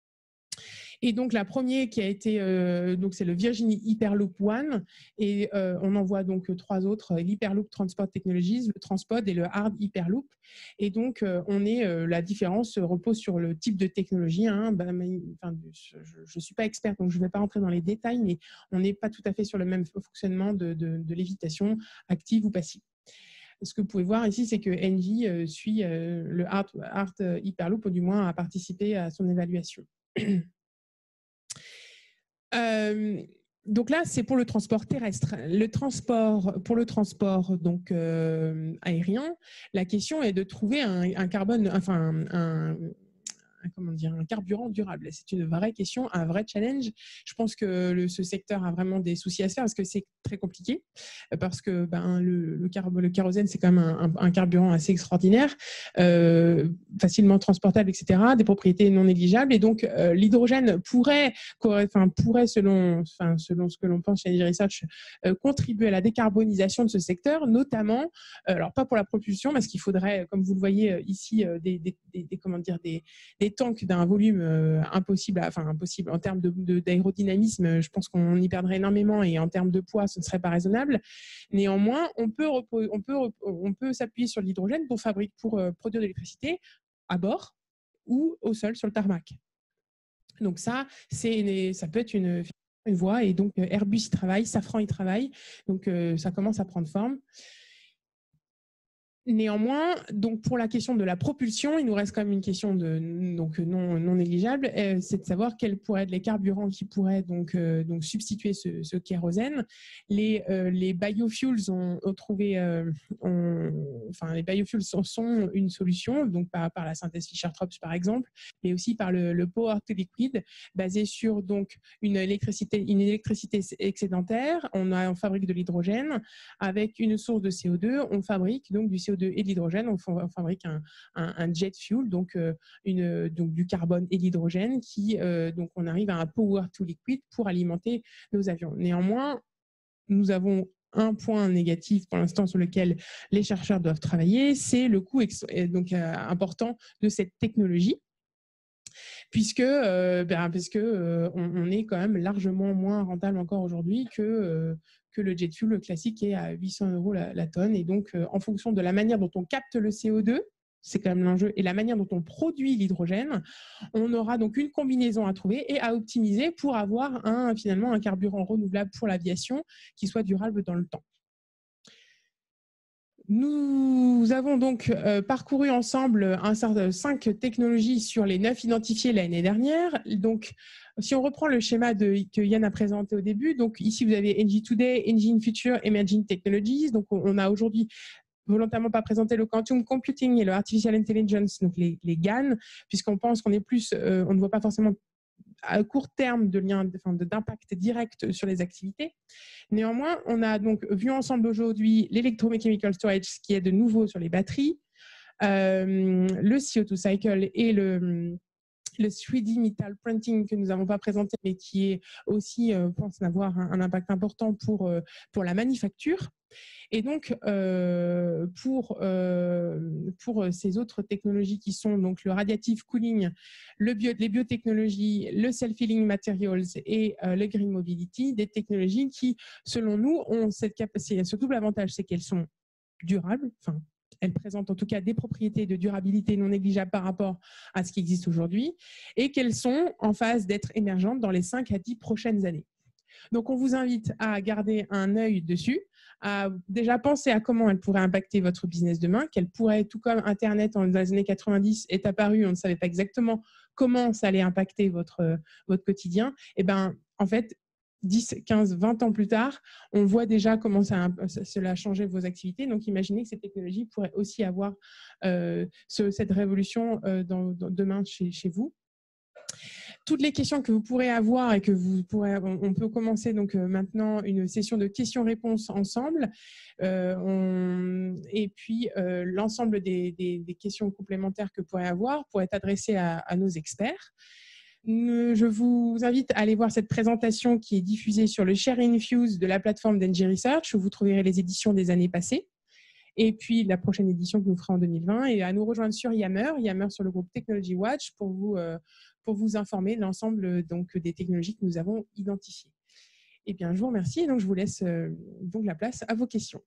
Et donc, la première qui a été, euh, donc c'est le Virginie Hyperloop One, et euh, on en voit donc trois autres, l'Hyperloop Transport Technologies, le Transpod et le Hard Hyperloop. Et donc, euh, on est, euh, la différence repose sur le type de technologie. Hein. Ben, enfin, je ne suis pas experte, donc je ne vais pas rentrer dans les détails, mais on n'est pas tout à fait sur le même fonctionnement de, de, de lévitation active ou passive. Ce que vous pouvez voir ici, c'est que Engie euh, suit euh, le Hard, Hard Hyperloop, ou du moins a participé à son évaluation. Euh, donc là, c'est pour le transport terrestre. Le transport, pour le transport donc euh, aérien, la question est de trouver un, un carbone, enfin un, un comment dire, un carburant durable. C'est une vraie question, un vrai challenge. Je pense que le, ce secteur a vraiment des soucis à se faire parce que c'est très compliqué, parce que ben, le, le, car, le kérosène, c'est quand même un, un, un carburant assez extraordinaire, euh, facilement transportable, et cetera, des propriétés non négligeables. Et donc, euh, l'hydrogène pourrait, enfin, pourrait selon, enfin, selon ce que l'on pense chez Energy Research, euh, contribuer à la décarbonisation de ce secteur, notamment, euh, alors pas pour la propulsion, parce qu'il faudrait, comme vous le voyez ici, des, des, des, des comment dire, des, des tanks d'un volume euh, impossible, à, enfin impossible en termes de, de, d'aérodynamisme, je pense qu'on y perdrait énormément, et en termes de poids, ce ne serait pas raisonnable. Néanmoins, on peut, on peut, on peut s'appuyer sur l'hydrogène pour, fabriquer, pour euh, produire de l'électricité à bord ou au sol sur le tarmac. Donc ça, c'est, ça peut être une, une voie, et donc Airbus y travaille, Safran y travaille, donc euh, ça commence à prendre forme. Néanmoins, donc pour la question de la propulsion, il nous reste quand même une question de, donc non, non négligeable, euh, c'est de savoir quels pourraient être les carburants qui pourraient donc, euh, donc substituer ce, ce kérosène. Les, euh, les biofuels ont, ont trouvé, euh, ont, enfin les biofuels sont, sont une solution, donc par, par la synthèse Fischer-Tropsch par exemple, mais aussi par le, le power to liquid, basé sur donc une électricité, une électricité excédentaire. On, a, on fabrique de l'hydrogène avec une source de C O deux, on fabrique donc du C O deux et de l'hydrogène, on, on fabrique un, un, un jet fuel, donc, euh, une, donc du carbone et de l'hydrogène, qui euh, donc on arrive à un power to liquid pour alimenter nos avions. Néanmoins, nous avons un point négatif pour l'instant sur lequel les chercheurs doivent travailler, c'est le coût donc, euh, important de cette technologie, puisque, euh, ben, parce que, euh, on, on est quand même largement moins rentable encore aujourd'hui que, euh, que le jet fuel classique est à huit cents euros la, la tonne. Et donc, euh, en fonction de la manière dont on capte le C O deux, c'est quand même l'enjeu, et la manière dont on produit l'hydrogène, on aura donc une combinaison à trouver et à optimiser pour avoir un, finalement un carburant renouvelable pour l'aviation qui soit durable dans le temps. Nous avons donc euh, parcouru ensemble un certain cinq technologies sur les neuf identifiées l'année dernière. Donc, si on reprend le schéma de, que Yann a présenté au début, donc ici vous avez Engie Today, Engie in Future, Emerging Technologies. Donc, on a aujourd'hui volontairement pas présenté le quantum computing et le artificial intelligence, donc les, les G A N, puisqu'on pense qu'on est plus, euh, on ne voit pas forcément à court terme de lien, enfin, d'impact direct sur les activités. Néanmoins, on a donc vu ensemble aujourd'hui l'électrochemical storage, qui est de nouveau sur les batteries, euh, le C O deux cycle et le le trois D metal printing que nous n'avons pas présenté, mais qui est aussi, euh, pense avoir un, un impact important pour, euh, pour la manufacture. Et donc, euh, pour, euh, pour ces autres technologies qui sont donc le radiative cooling, le bio, les biotechnologies, le self-healing materials et euh, le green mobility, des technologies qui, selon nous, ont cette capacité, ce double avantage, c'est qu'elles sont durables, enfin, elles présentent en tout cas des propriétés de durabilité non négligeables par rapport à ce qui existe aujourd'hui et qu'elles sont en phase d'être émergentes dans les cinq à dix prochaines années. Donc, on vous invite à garder un œil dessus, à déjà penser à comment elles pourraient impacter votre business demain, qu'elles pourraient, tout comme Internet dans les années quatre-vingt-dix est apparu, on ne savait pas exactement comment ça allait impacter votre, votre quotidien. Et bien, en fait, dix, quinze, vingt ans plus tard, on voit déjà comment ça, cela a changé vos activités. Donc, imaginez que ces technologies pourraient aussi avoir euh, ce, cette révolution euh, dans, dans, demain chez, chez vous. Toutes les questions que vous pourrez avoir et que vous pourrez, on peut commencer donc maintenant une session de questions-réponses ensemble. Euh, on, et puis, euh, l'ensemble des, des, des questions complémentaires que vous pourrez avoir pourraient être adressées à, à nos experts. Je vous invite à aller voir cette présentation qui est diffusée sur le Share Infuse de la plateforme d'Engie Research, où vous trouverez les éditions des années passées. Et puis la prochaine édition que nous ferons en deux mille vingt, et à nous rejoindre sur Yammer, Yammer sur le groupe Technology Watch, pour vous, euh, pour vous informer de l'ensemble donc, des technologies que nous avons identifiées. Eh bien, je vous remercie, et donc je vous laisse euh, donc la place à vos questions.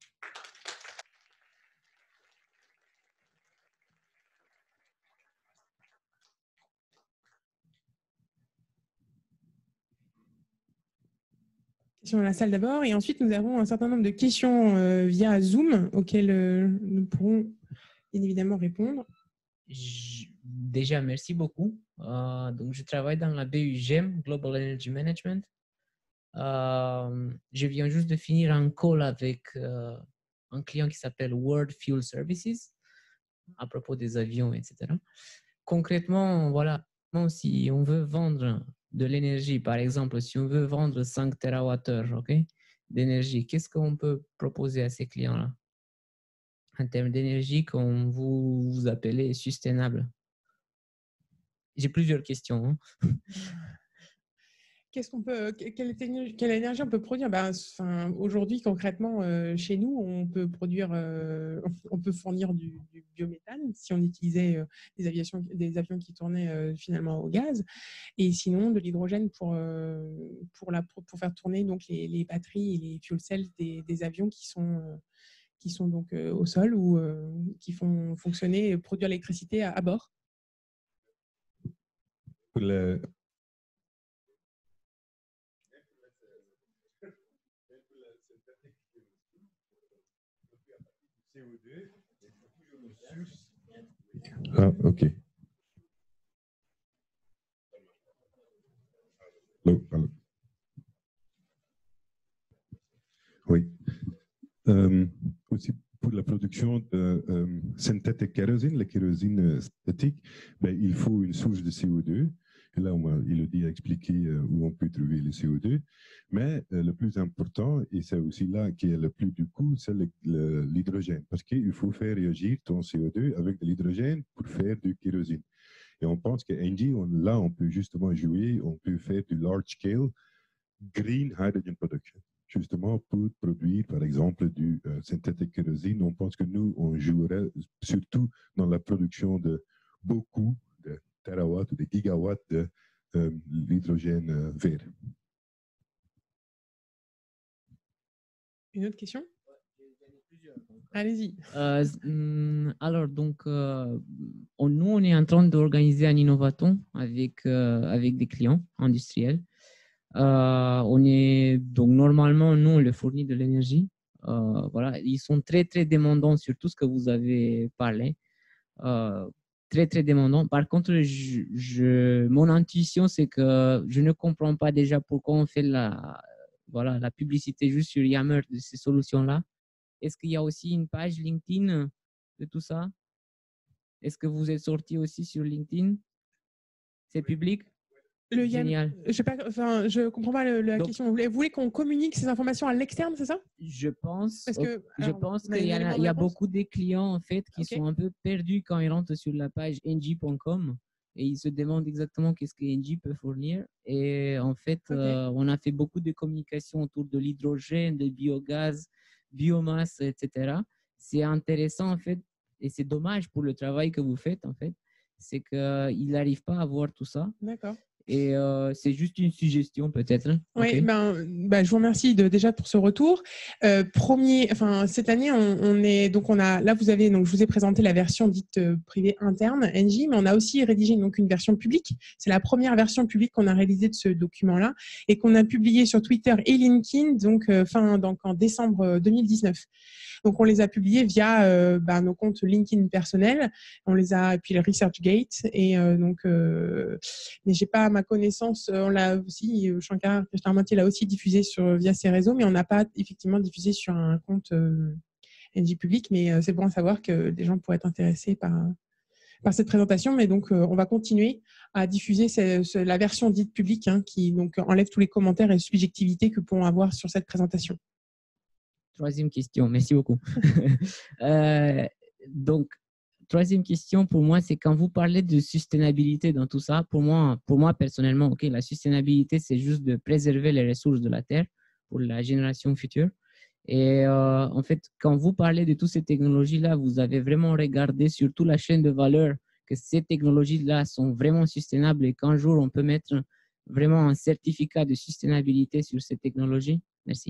Questions dans la salle d'abord, et ensuite nous avons un certain nombre de questions euh, via Zoom auxquelles euh, nous pourrons bien évidemment répondre. Je, déjà, merci beaucoup. Euh, donc, je travaille dans la B U G E M, Global Energy Management. Euh, je viens juste de finir un call avec euh, un client qui s'appelle World Fuel Services à propos des avions, et cetera. Concrètement, voilà, si on veut vendre de l'énergie, par exemple, si on veut vendre cinq térawattheures, okay, d'énergie, qu'est-ce qu'on peut proposer à ces clients-là en termes d'énergie qu'on vous, vous appelez sustainable? J'ai plusieurs questions. Hein. Qu'est-ce qu'on peut, quelle, quelle énergie on peut produire? Ben, enfin, aujourd'hui, concrètement, euh, chez nous, on peut produire, euh, on peut fournir du, du biométhane si on utilisait euh, des, aviations, des avions qui tournaient euh, finalement au gaz, et sinon de l'hydrogène pour, euh, pour, la, pour faire tourner donc, les, les batteries et les fuel cells des, des avions qui sont, euh, qui sont donc euh, au sol ou euh, qui font fonctionner et produire l'électricité à, à bord. Pour le... Ah, ok. Allô, allô. Oui. Euh, aussi pour la production de euh, synthétique kérosine, la kérosine synthétique, ben, il faut une source de C O deux. Et là, on, il a dit à expliquer euh, où on peut trouver le C O deux. Mais euh, le plus important, et c'est aussi là qui est le plus du coup, c'est l'hydrogène. Parce qu'il faut faire réagir ton C O deux avec de l'hydrogène pour faire du kérosine. Et on pense que Engie, on, là, on peut justement jouer, on peut faire du large scale green hydrogen production. Justement pour produire, par exemple, du euh, synthétique kérosine. On pense que nous, on jouerait surtout dans la production de beaucoup de terawatts ou de gigawatts de euh, l'hydrogène euh, vert. Une autre question? Allez-y. Euh, alors, donc, euh, on, nous, on est en train d'organiser un innovaton avec, euh, avec des clients industriels. Euh, on est, donc, normalement, nous, on leur fournit de l'énergie. Euh, voilà, ils sont très, très demandants sur tout ce que vous avez parlé. Euh, très, très demandants. Par contre, je, je, mon intuition, c'est que je ne comprends pas déjà pourquoi on fait la, voilà, la publicité juste sur Yammer de ces solutions-là. Est-ce qu'il y a aussi une page LinkedIn de tout ça? Est-ce que vous êtes sorti aussi sur LinkedIn? C'est public? Le Y A M, Génial. je sais pas, enfin, je comprends pas le, la Donc, question. Vous voulez, vous voulez qu'on communique ces informations à l'externe, c'est ça? Je pense, Parce que, je alors, pense on a qu'il y, un en a- élément il de y a réponse? beaucoup de clients en fait qui Ok. sont un peu perdus quand ils rentrent sur la page N G point com et ils se demandent exactement qu'est-ce que N G peut fournir. Et en fait, Ok. euh, on a fait beaucoup de communication autour de l'hydrogène, de biogaz, biomasse, et cetera. C'est intéressant en fait et c'est dommage pour le travail que vous faites en fait, c'est qu'ils n'arrivent pas à voir tout ça. D'accord. Et euh, c'est juste une suggestion peut-être. Hein. Oui, Ok. ben, ben, je vous remercie de, déjà pour ce retour. Euh, premier, enfin, cette année, on, on est donc on a là vous avez donc je vous ai présenté la version dite euh, privée interne N J, mais on a aussi rédigé donc une version publique. C'est la première version publique qu'on a réalisée de ce document-là et qu'on a publié sur Twitter et LinkedIn donc euh, fin donc en décembre deux mille dix-neuf. Donc on les a publiés via euh, ben, nos comptes LinkedIn personnels. On les a et puis le ResearchGate et euh, donc euh, mais j'ai pas à ma connaissance, on l'a aussi, Shankar Krishnamurti l'a aussi diffusé sur, via ses réseaux, mais on n'a pas effectivement diffusé sur un compte euh, N J public, mais euh, c'est bon à savoir que des gens pourraient être intéressés par, par cette présentation, mais donc euh, on va continuer à diffuser ce, ce, la version dite publique hein, qui donc enlève tous les commentaires et subjectivités que pourront avoir sur cette présentation. Troisième question, merci beaucoup. euh, donc, troisième question pour moi, c'est quand vous parlez de sustainabilité dans tout ça, pour moi, pour moi personnellement, ok, la sustainabilité, c'est juste de préserver les ressources de la Terre pour la génération future. Et euh, en fait, quand vous parlez de toutes ces technologies-là, vous avez vraiment regardé sur toute la chaîne de valeur que ces technologies-là sont vraiment sustainables et qu'un jour, on peut mettre vraiment un certificat de sustainabilité sur ces technologies. Merci.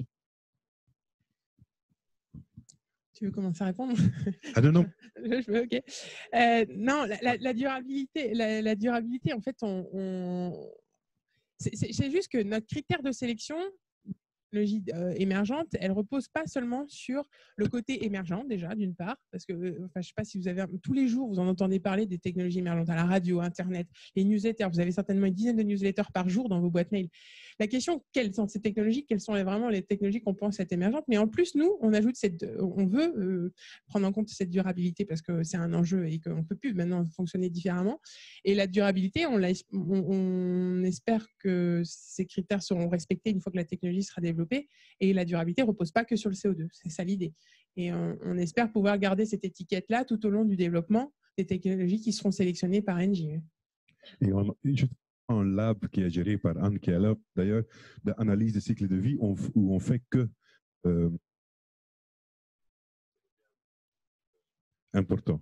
Tu veux commencer à répondre? Ah non, non. Je veux, ok. Euh, non, la, la, la durabilité, la, la, durabilité, en fait, on, on... c'est juste que notre critère de sélection, technologie euh, émergente, elle repose pas seulement sur le côté émergent déjà d'une part, parce que euh, enfin je sais pas si vous avez tous les jours vous en entendez parler des technologies émergentes à la radio, internet, les newsletters, vous avez certainement une dizaine de newsletters par jour dans vos boîtes mail. La question, quelles sont ces technologies, quelles sont vraiment les technologies qu'on pense être émergentes, mais en plus nous on ajoute cette, on veut euh, prendre en compte cette durabilité parce que c'est un enjeu et qu'on peut plus maintenant fonctionner différemment. Et la durabilité, on, la, on, on espère que ces critères seront respectés une fois que la technologie sera développée. Et la durabilité ne repose pas que sur le C O deux, c'est ça l'idée. Et on, on espère pouvoir garder cette étiquette-là tout au long du développement des technologies qui seront sélectionnées par N J. Et on, un lab qui est géré par Anne Keller, d'ailleurs, d'analyse de cycle de vie, on, où on fait que euh, important.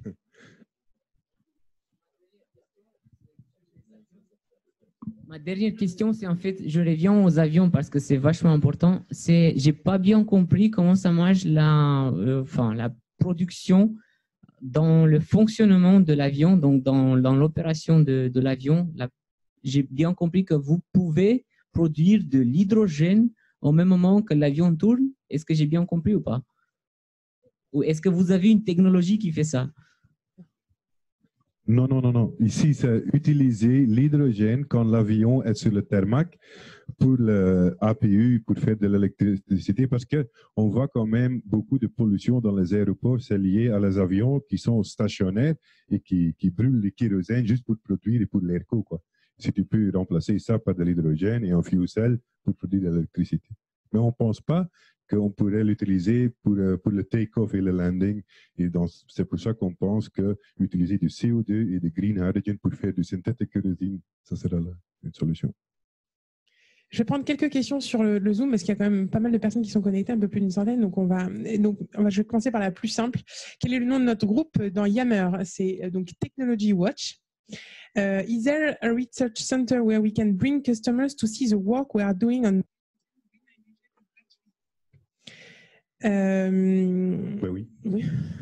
Ma dernière question, c'est en fait, je reviens aux avions parce que c'est vachement important. C'est, j'ai pas bien compris comment ça marche la, euh, enfin, la production dans le fonctionnement de l'avion, donc dans, dans l'opération de, de l'avion. J'ai bien compris que vous pouvez produire de l'hydrogène au même moment que l'avion tourne. Est-ce que j'ai bien compris ou pas? Ou est-ce que vous avez une technologie qui fait ça? Non, non, non, non. Ici, c'est utiliser l'hydrogène quand l'avion est sur le tarmac pour le A P U, pour faire de l'électricité, parce qu'on voit quand même beaucoup de pollution dans les aéroports. C'est lié à les avions qui sont stationnaires et qui, qui brûlent le kérosène juste pour produire et pour l'erco, quoi. Si tu peux remplacer ça par de l'hydrogène et un fuel cell pour produire de l'électricité. Mais on ne pense pas qu'on pourrait l'utiliser pour, pour le take-off et le landing. Et c'est pour ça qu'on pense qu'utiliser du C O deux et du green hydrogen pour faire du synthétique kérosène, ça sera là, une solution. Je vais prendre quelques questions sur le, le Zoom parce qu'il y a quand même pas mal de personnes qui sont connectées, un peu plus d'une centaine. Donc, on va, donc on va, je vais commencer par la plus simple. Quel est le nom de notre groupe dans Yammer? C'est donc Technology Watch. Uh, is there a research center where we can bring customers to see the work we are doing on Euh, ben oui. oui.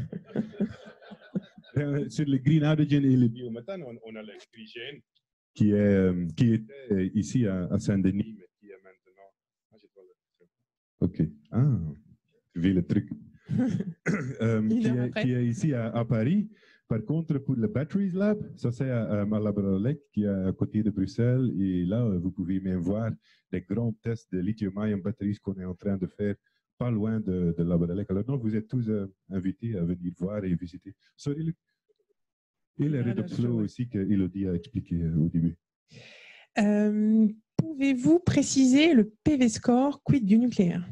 euh, sur le green hydrogen et le biométhane, on, on a l'hydrogène qui, est, qui était ici à, à Saint-Denis, mais qui est maintenant. Ah, j'ai pas le... Ok. Ah, tu vis le truc. euh, qui, est, qui est ici à, à Paris. Par contre, pour le Batteries Lab, ça c'est à, à Malabralec, qui est à côté de Bruxelles. Et là, vous pouvez même voir les grands tests de lithium-ion batteries qu'on est en train de faire pas loin de, de Labralec. Alors non, vous êtes tous euh, invités à venir voir et visiter. Sorry, Luc. Et le Redox Flow aussi que Elodie a expliqué euh, au début. Euh, Pouvez-vous préciser le P V score quid du nucléaire?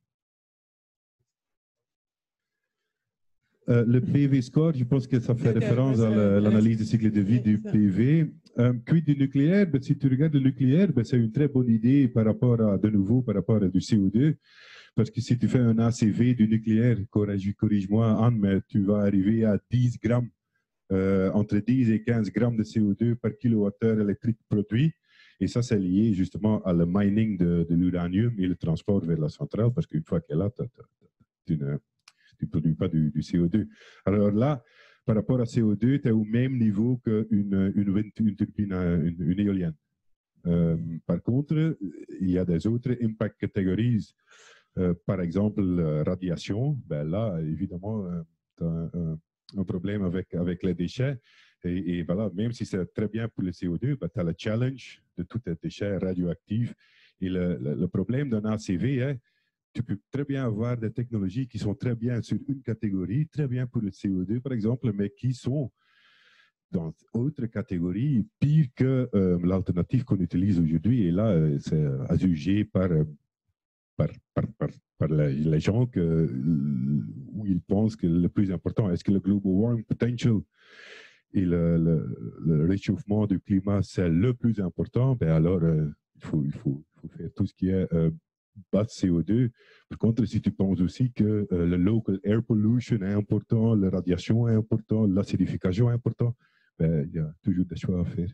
Euh, le P V score, je pense que ça fait De, de, référence à l'analyse de cycle de vie du P V. Euh, quid du nucléaire, ben, si tu regardes le nucléaire, ben, c'est une très bonne idée par rapport à, de nouveau, par rapport à du C O deux. Parce que si tu fais un A C V du nucléaire, corrige-moi Anne, mais tu vas arriver à dix grammes, euh, entre dix et quinze grammes de C O deux par kilowattheure électrique produit. Et ça, c'est lié justement à le mining de, de l'uranium et le transport vers la centrale, parce qu'une fois qu'elle est là, tu ne tu ne produis pas du, du C O deux. Alors là, par rapport à C O deux, tu es au même niveau qu'une une, une turbine, une, une éolienne. Euh, par contre, il y a des autres impact catégories. Euh, par exemple, euh, radiation. Ben là, évidemment, euh, tu as un, un, un problème avec, avec les déchets. Et, et voilà, même si c'est très bien pour le C O deux, ben, tu as le challenge de tous les déchets radioactifs. Et le, le, le problème d'un A C V est tu peux très bien avoir des technologies qui sont très bien sur une catégorie, très bien pour le C O deux, par exemple, mais qui sont dans d'autres catégories pire que euh, l'alternative qu'on utilise aujourd'hui. Et là, euh, c'est adjugé par, par, par, par, par les, les gens que, où ils pensent que le plus important, est-ce que le global warming potential et le, le, le réchauffement du climat, c'est le plus important, ben alors euh, il, faut, il, faut, il faut faire tout ce qui est euh, bas de C O deux. Par contre, si tu penses aussi que euh, le local air pollution est important, la radiation est important, l'acidification est important, ben, il y a toujours des choix à faire.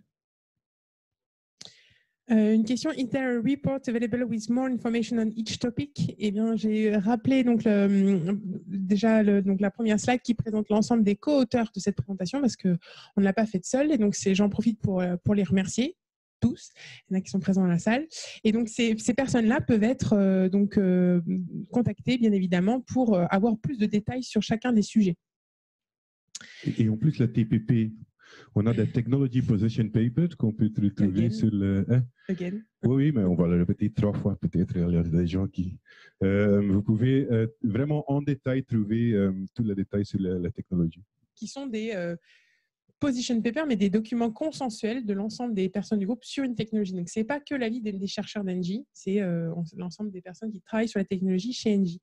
Euh, une question, is there a report available with more information on each topic? Eh bien, j'ai rappelé donc le, déjà le, donc la première slide qui présente l'ensemble des co-auteurs de cette présentation parce qu'on ne l'a pas faite seule et donc j'en profite pour, pour les remercier. Tous, il y en a qui sont présents dans la salle. Et donc, ces, ces personnes-là peuvent être euh, donc, euh, contactées, bien évidemment, pour euh, avoir plus de détails sur chacun des sujets. Et, et en plus, la T P P, on a des Technology Position Papers qu'on peut retrouver Again. sur le... Hein? Again. Oui, oui, mais on va le répéter trois fois peut-être. Il y a des gens qui... Euh, vous pouvez euh, vraiment en détail trouver euh, tous les détails sur la, la technologie. Qui sont des... Euh, position paper, mais des documents consensuels de l'ensemble des personnes du groupe sur une technologie. Donc, ce n'est pas que l'avis des, des chercheurs d'Engie, c'est euh, l'ensemble des personnes qui travaillent sur la technologie chez Engie.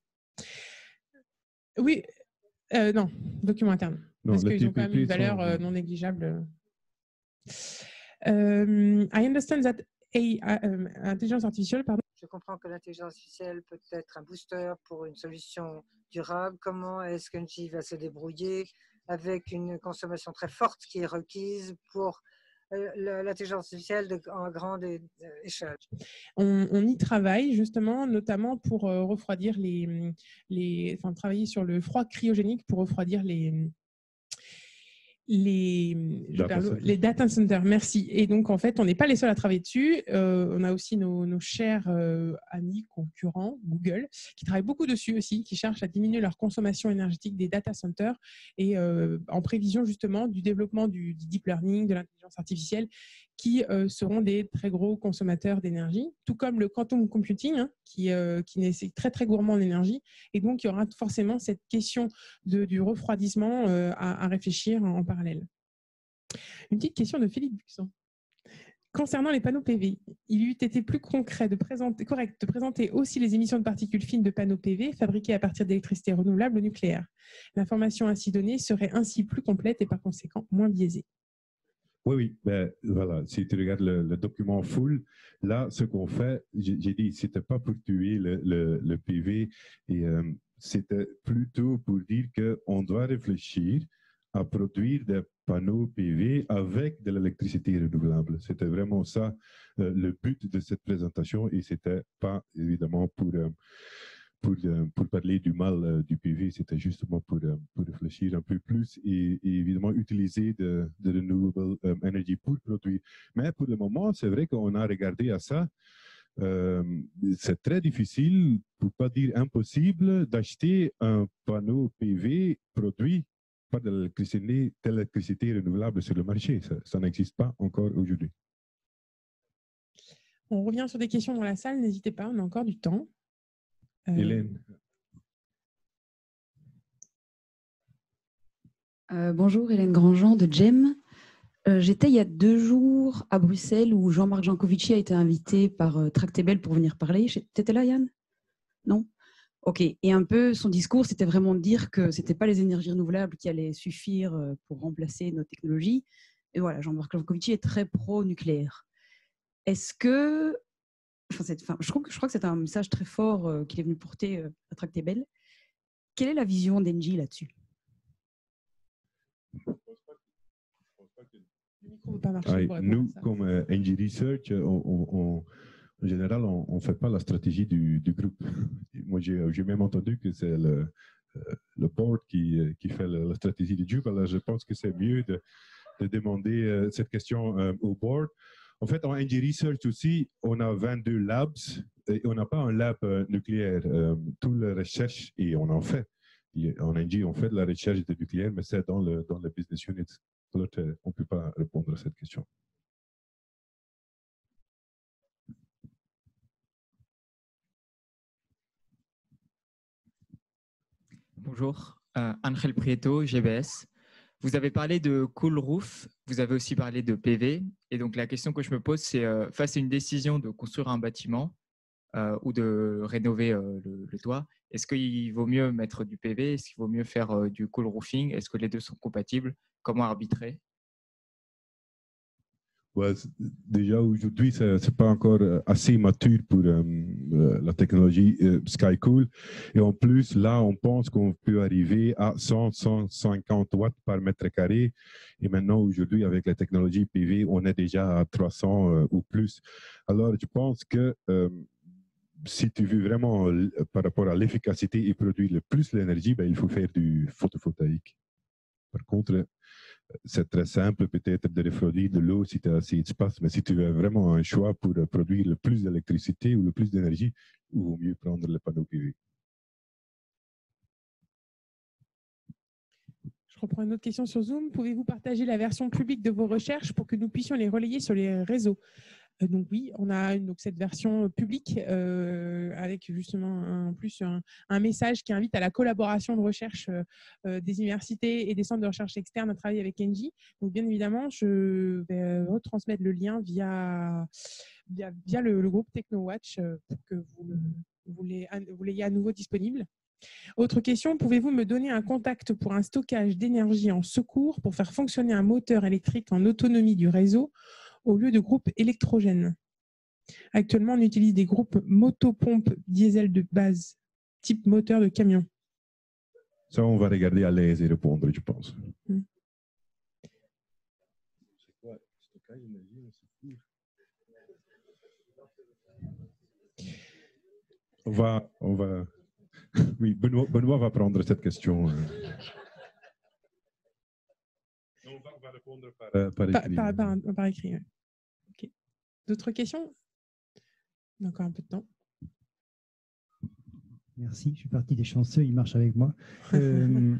Oui, euh, non, document interne. Non, parce qu'ils ont quand même une valeur euh, non négligeable. Euh, I understand that A I, uh, intelligence artificielle, pardon. Je comprends que l'intelligence artificielle peut être un booster pour une solution durable. Comment est-ce qu'Engie va se débrouiller avec une consommation très forte qui est requise pour euh, l'intelligence artificielle de, en grande échelle? On, on y travaille justement, notamment pour euh, refroidir les, les, enfin travailler sur le froid cryogénique pour refroidir les Les, data le, les data centers, merci. Et donc, en fait, on n'est pas les seuls à travailler dessus. Euh, on a aussi nos, nos chers euh, amis concurrents, Google, qui travaillent beaucoup dessus aussi, qui cherchent à diminuer leur consommation énergétique des data centers et euh, en prévision justement du développement du, du deep learning, de l'intelligence artificielle, qui euh, seront des très gros consommateurs d'énergie, tout comme le quantum computing, hein, qui, euh, qui est très, très gourmand en énergie. Et donc, il y aura forcément cette question de, du refroidissement euh, à, à réfléchir en, en parallèle. Une petite question de Philippe Buxon. Concernant les panneaux P V, il eût été plus concret de présenter, correct de présenter aussi les émissions de particules fines de panneaux P V fabriqués à partir d'électricité renouvelable ou nucléaire. L'information ainsi donnée serait ainsi plus complète et par conséquent moins biaisée. Oui, oui, ben, voilà, si tu regardes le, le document full, là, ce qu'on fait, j'ai dit, c'était pas pour tuer le, le, le P V, et euh, c'était plutôt pour dire qu'on doit réfléchir à produire des panneaux P V avec de l'électricité renouvelable. C'était vraiment ça euh, le but de cette présentation, et c'était pas évidemment pour... Euh, Pour, pour parler du mal euh, du P V, c'était justement pour, euh, pour réfléchir un peu plus et, et évidemment utiliser de, de renewable um, energy pour produire. Mais pour le moment, c'est vrai qu'on a regardé à ça. Euh, c'est très difficile, pour ne pas dire impossible, d'acheter un panneau P V produit par de l'électricité, de l'électricité renouvelable sur le marché. Ça, ça n'existe pas encore aujourd'hui. On revient sur des questions dans la salle, n'hésitez pas, on a encore du temps. Euh... Hélène. Euh, bonjour, Hélène Grandjean de G E M. Euh, J'étais il y a deux jours à Bruxelles où Jean-Marc Jancovici a été invité par euh, Tractebel pour venir parler. Tu étais là, Yann? Non? Ok. Et un peu, son discours, c'était vraiment de dire que ce n'était pas les énergies renouvelables qui allaient suffire euh, pour remplacer nos technologies. Et voilà, Jean-Marc Jancovici est très pro-nucléaire. Est-ce que... Enfin, c'est, enfin, je, crois que, je crois que c'est un message très fort euh, qu'il est venu porter euh, à Tractebel. Quelle est la vision d'Engie là-dessus? Le micro ne veut pas marcher. Ah, nous, comme euh, Engie Research, on, on, on, en général, on ne fait pas la stratégie du, du groupe. Moi, j'ai même entendu que c'est le, le board qui, qui fait la stratégie du groupe. Alors, je pense que c'est mieux de, de demander euh, cette question euh, au board. En fait, en Engie Research aussi, on a vingt-deux labs et on n'a pas un lab euh, nucléaire. Euh, toute la recherche, et on en fait. Et en Engie, on fait de la recherche de nucléaire, mais c'est dans le, dans le business unit. Alors, on ne peut pas répondre à cette question. Bonjour, euh, Angel Prieto, G B S. Vous avez parlé de Cool Roof, vous avez aussi parlé de P V. Et donc, la question que je me pose, c'est euh, face à une décision de construire un bâtiment euh, ou de rénover euh, le, le toit, est-ce qu'il vaut mieux mettre du P V? Est-ce qu'il vaut mieux faire euh, du Cool Roofing? Est-ce que les deux sont compatibles? Comment arbitrer? Ouais, déjà aujourd'hui, ce n'est pas encore assez mature pour euh, la technologie euh, SkyCool. Et en plus, là, on pense qu'on peut arriver à cent à cent cinquante watts par mètre carré. Et maintenant, aujourd'hui, avec la technologie P V, on est déjà à trois cents euh, ou plus. Alors, je pense que euh, si tu veux vraiment, euh, par rapport à l'efficacité et produire le plus d'énergie, ben, il faut faire du photovoltaïque. Par contre, c'est très simple peut-être de refroidir de l'eau si tu as assez d'espace, mais si tu veux vraiment un choix pour produire le plus d'électricité ou le plus d'énergie, il vaut mieux prendre le panneau P V. Je reprends une autre question sur Zoom. Pouvez-vous partager la version publique de vos recherches pour que nous puissions les relayer sur les réseaux? Euh, donc oui, on a une, donc cette version publique euh, avec justement un, en plus un, un message qui invite à la collaboration de recherche euh, des universités et des centres de recherche externes à travailler avec Engie. Donc bien évidemment, je vais retransmettre le lien via, via, via le, le groupe TechnoWatch euh, pour que vous, le, vous, les, vous l'ayez à nouveau disponible. Autre question, pouvez-vous me donner un contact pour un stockage d'énergie en secours pour faire fonctionner un moteur électrique en autonomie du réseau au lieu de groupes électrogènes? Actuellement, on utilise des groupes motopompes diesel de base, type moteur de camion. Ça, on va regarder à l'aise et répondre, je pense. Hmm. C'est quoi, stockage d'énergie en secours? On va... On va... Oui, Benoît, Benoît va prendre cette question. On va, on va répondre par, euh, par écrit. Par, par, par, par écrit, ouais. Okay. D'autres questions? On a encore un peu de temps. Merci, je suis parti des chanceux, il marche avec moi. Euh,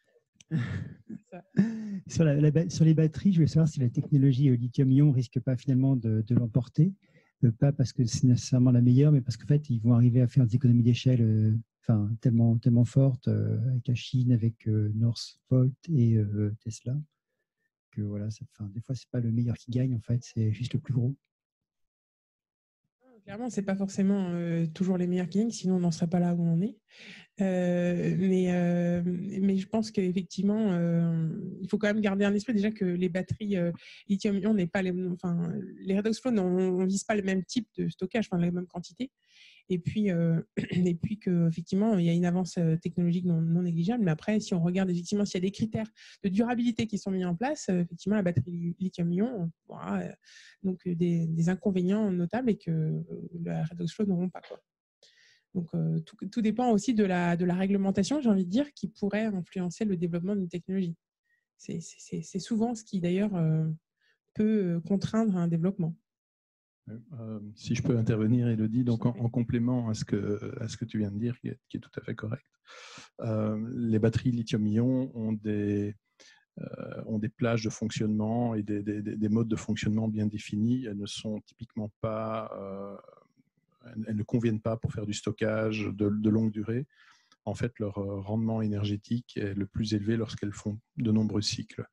sur, la, la, sur les batteries, je voulais savoir si la technologie lithium-ion ne risque pas finalement de, de l'emporter. Euh, pas parce que c'est nécessairement la meilleure, mais parce qu'en fait, ils vont arriver à faire des économies d'échelle euh, enfin, tellement, tellement fortes euh, avec la Chine, avec euh, Northvolt et euh, Tesla, que voilà, ça, enfin, des fois, ce n'est pas le meilleur qui gagne, en fait, c'est juste le plus gros. Clairement, ce n'est pas forcément euh, toujours les meilleurs qui gagnent, sinon on n'en serait pas là où on est. Euh, mais, euh, mais je pense qu'effectivement, euh, il faut quand même garder en esprit déjà que les batteries euh, lithium-ion n'est pas les, enfin, les redox flow, on ne vise pas le même type de stockage, enfin les mêmes quantités. Et puis, euh, et puis qu'effectivement, il y a une avance technologique non, non négligeable. Mais après, si on regarde effectivement s'il y a des critères de durabilité qui sont mis en place, effectivement, la batterie lithium-ion aura euh, donc des, des inconvénients notables et que la redox flow n'auront pas, quoi. Donc, euh, tout, tout dépend aussi de la, de la réglementation, j'ai envie de dire, qui pourrait influencer le développement d'une technologie. C'est, c'est, c'est souvent ce qui, d'ailleurs, euh, peut contraindre un développement. Euh, si je peux intervenir, Élodie, donc en, en complément à ce, que, à ce que tu viens de dire, qui est, qui est tout à fait correct, euh, les batteries lithium-ion ont des, euh, ont des plages de fonctionnement et des, des, des modes de fonctionnement bien définis. Elles ne sont typiquement pas, euh, elles ne conviennent pas pour faire du stockage de, de longue durée. En fait, leur rendement énergétique est le plus élevé lorsqu'elles font de nombreux cycles.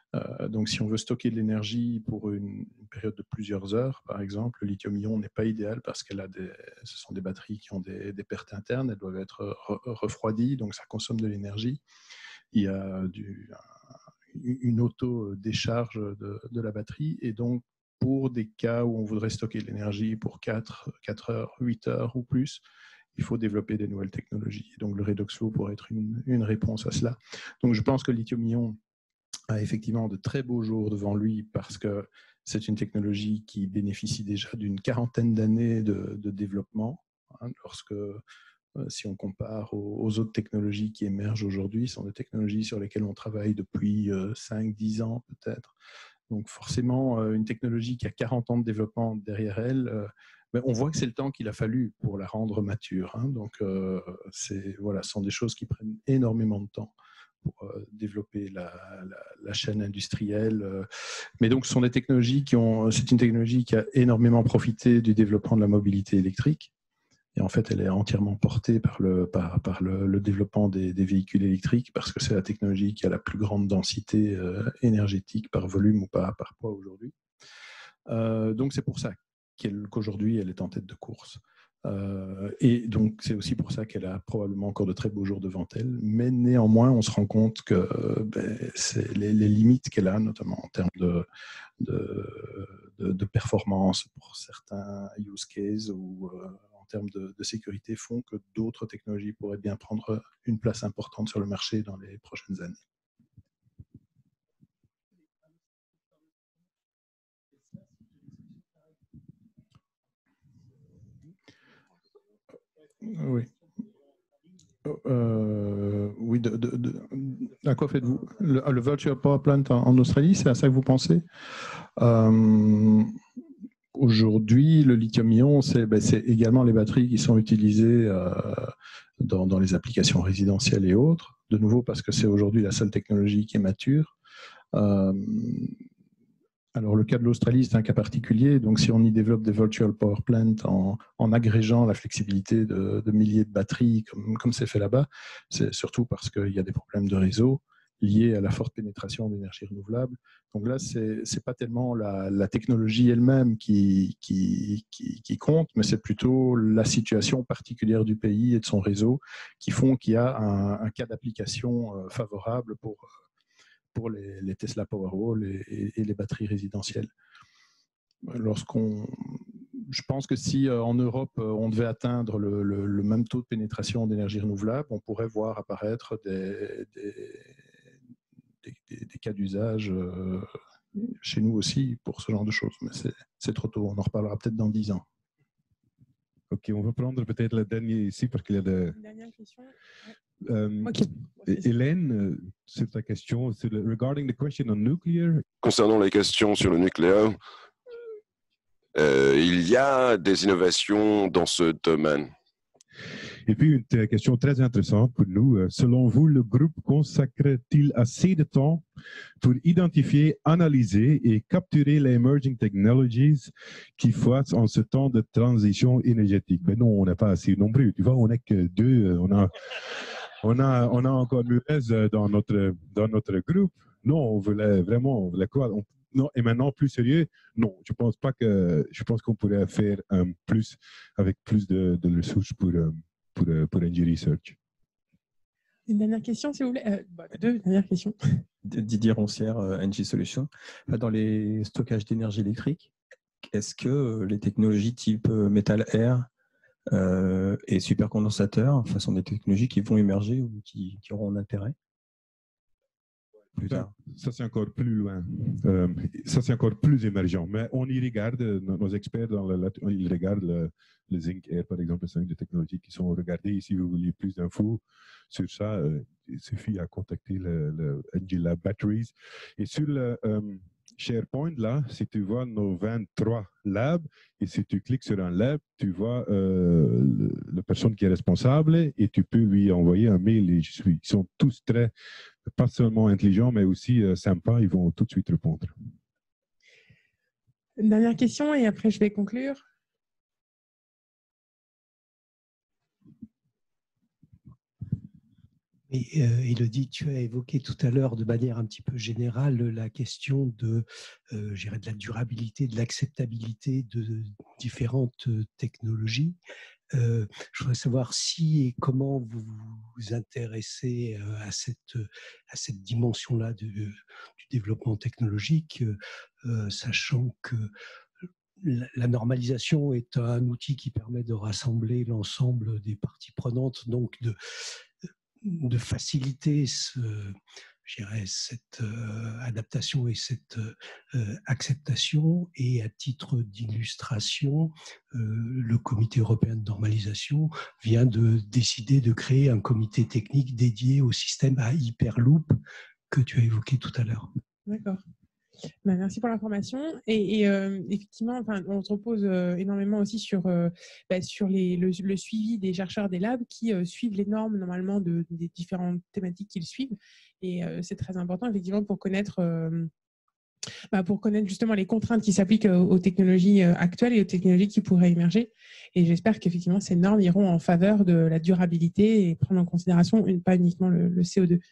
Euh, donc, si on veut stocker de l'énergie pour une, une période de plusieurs heures, par exemple, le lithium-ion n'est pas idéal parce que ce sont des batteries qui ont des, des pertes internes, elles doivent être re, refroidies, donc ça consomme de l'énergie. Il y a du, une auto-décharge de, de la batterie, et donc pour des cas où on voudrait stocker de l'énergie pour quatre, quatre heures, huit heures ou plus, il faut développer des nouvelles technologies. Donc le redox flow pourrait être une, une réponse à cela. Donc je pense que le lithium-ion a effectivement de très beaux jours devant lui parce que c'est une technologie qui bénéficie déjà d'une quarantaine d'années de, de développement. Hein, lorsque, euh, si on compare aux, aux autres technologies qui émergent aujourd'hui, ce sont des technologies sur lesquelles on travaille depuis euh, cinq dix ans peut-être. Donc forcément, euh, une technologie qui a quarante ans de développement derrière elle, euh, mais on voit que c'est le temps qu'il a fallu pour la rendre mature. Hein. Donc euh, c'est, voilà, ce sont des choses qui prennent énormément de temps pour euh, développer la, la, la chaîne industrielle. Euh. Mais donc, ce sont des technologies qui ont. C'est une technologie qui a énormément profité du développement de la mobilité électrique. Et en fait, elle est entièrement portée par le, par, par le, le développement des, des véhicules électriques parce que c'est la technologie qui a la plus grande densité euh, énergétique par volume ou par, par poids aujourd'hui. Euh, donc, c'est pour ça qu'elle, qu'aujourd'hui, elle est en tête de course. Euh, et donc, c'est aussi pour ça qu'elle a probablement encore de très beaux jours devant elle. Mais néanmoins, on se rend compte que ben, c'est les, les limites qu'elle a, notamment en termes de, de, de, de performance pour certains use cases ou euh, en termes de, de sécurité, font que d'autres technologies pourraient bien prendre une place importante sur le marché dans les prochaines années. Oui. Euh, oui, de, de, de, à quoi faites-vous? Le, le Virtual Power Plant en, en Australie, c'est à ça que vous pensez? euh, Aujourd'hui, le lithium-ion, c'est ben, également les batteries qui sont utilisées euh, dans, dans les applications résidentielles et autres. De nouveau, parce que c'est aujourd'hui la seule technologie qui est mature. Euh, Alors, le cas de l'Australie, c'est un cas particulier. Donc, si on y développe des virtual power plants en, en agrégeant la flexibilité de, de milliers de batteries, comme, comme c'est fait là-bas, c'est surtout parce qu'il y a des problèmes de réseau liés à la forte pénétration d'énergie renouvelable. Donc là, ce n'est pas tellement la, la technologie elle-même qui, qui, qui, qui compte, mais c'est plutôt la situation particulière du pays et de son réseau qui font qu'il y a un, un cas d'application favorable pour pour les, les Tesla Powerwall et, et, et les batteries résidentielles. Lorsqu'on, je pense que si euh, en Europe on devait atteindre le, le, le même taux de pénétration d'énergie renouvelable, on pourrait voir apparaître des, des, des, des, des cas d'usage euh, chez nous aussi pour ce genre de choses. Mais c'est trop tôt, on en reparlera peut-être dans dix ans. Ok, on va prendre peut-être le dernier ici parce qu'il y a de... Une dernière question. Euh, Okay. Hélène, sur ta question, sur le, regarding the question on nuclear. Concernant les questions sur le nucléaire, euh, il y a des innovations dans ce domaine. Et puis, une question très intéressante pour nous. Selon vous, le groupe consacre-t-il assez de temps pour identifier, analyser et capturer les emerging technologies qui fassent en ce temps de transition énergétique? Mais non, on n'a pas assez non plus. Tu vois, on n'est que deux. On a, on a, on a encore Murez dans notre, dans notre groupe. Non, on voulait vraiment, on voulait quoi? On, non, et maintenant, plus sérieux, non, je pense pas que, je pense qu'on pourrait faire un plus, avec plus de, de ressources pour, pour, pour N G Research. Une dernière question, s'il vous plaît. Euh, bah, deux dernières questions. Didier Roncière, N G Solutions. Dans les stockages d'énergie électrique, est-ce que les technologies type Metal Air euh, et supercondensateur, enfin, sont des technologies qui vont émerger ou qui, qui auront un intérêt plus tard? Ça, c'est encore plus loin. Euh, ça, c'est encore plus émergent. Mais on y regarde, nos, nos experts, dans le, ils regardent le, le Zinc Air, par exemple, c'est une des technologies qui sont regardées. Si vous voulez plus d'infos sur ça, euh, il suffit à contacter le, le N G Lab Batteries. Et sur le euh, SharePoint, là, si tu vois nos vingt-trois labs, et si tu cliques sur un lab, tu vois euh, le, la personne qui est responsable et tu peux lui envoyer un mail. Et je suis, ils sont tous très, pas seulement intelligents, mais aussi euh, sympas. Ils vont tout de suite répondre. Une dernière question et après je vais conclure. Et euh, Élodie, tu as évoqué tout à l'heure de manière un petit peu générale la question de, euh, je dirais de la durabilité, de l'acceptabilité de différentes technologies. Euh, je voudrais savoir si et comment vous vous intéressez à cette, à cette dimension-là du développement technologique, euh, sachant que la normalisation est un outil qui permet de rassembler l'ensemble des parties prenantes, donc de, de faciliter ce, je dirais, cette euh, adaptation et cette euh, acceptation. Et à titre d'illustration, euh, le Comité européen de normalisation vient de décider de créer un comité technique dédié au système à Hyperloop que tu as évoqué tout à l'heure. D'accord. Ben, merci pour l'information. Et, et euh, effectivement, enfin, on se repose euh, énormément aussi sur, euh, ben, sur les, le, le suivi des chercheurs des labs qui euh, suivent les normes normalement de, des différentes thématiques qu'ils suivent. Et euh, c'est très important effectivement pour connaître, euh, ben, pour connaître justement les contraintes qui s'appliquent aux, aux technologies actuelles et aux technologies qui pourraient émerger. Et j'espère qu'effectivement ces normes iront en faveur de la durabilité et prendre en considération une, pas uniquement le, le C O deux.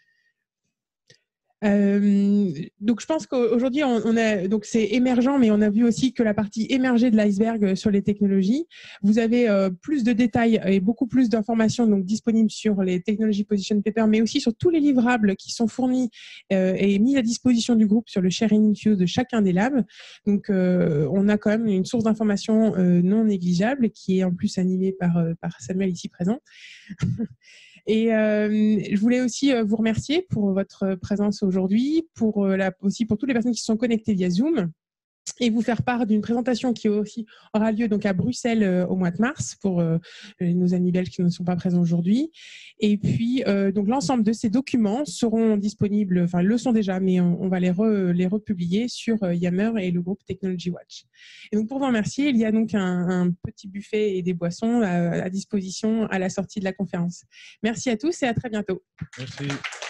Euh, donc je pense qu'aujourd'hui on, on a donc c'est émergent, mais on a vu aussi que la partie émergée de l'iceberg sur les technologies. Vous avez euh, plus de détails et beaucoup plus d'informations donc disponibles sur les technologies position paper, mais aussi sur tous les livrables qui sont fournis euh, et mis à disposition du groupe sur le sharing issue de chacun des labs. Donc euh, on a quand même une source d'information euh, non négligeable qui est en plus animée par euh, par Samuel ici présent. Et euh, je voulais aussi euh, vous remercier pour votre présence aujourd'hui, pour euh, la, aussi pour toutes les personnes qui se sont connectées via Zoom, et vous faire part d'une présentation qui aussi aura lieu donc à Bruxelles euh, au mois de mars pour euh, nos amis belges qui ne sont pas présents aujourd'hui. Et puis euh, donc l'ensemble de ces documents seront disponibles, enfin le sont déjà, mais on, on va les, re, les republier sur euh, Yammer et le groupe Technology Watch. Et donc pour vous remercier, il y a donc un, un petit buffet et des boissons à, à disposition à la sortie de la conférence. Merci à tous et à très bientôt. Merci.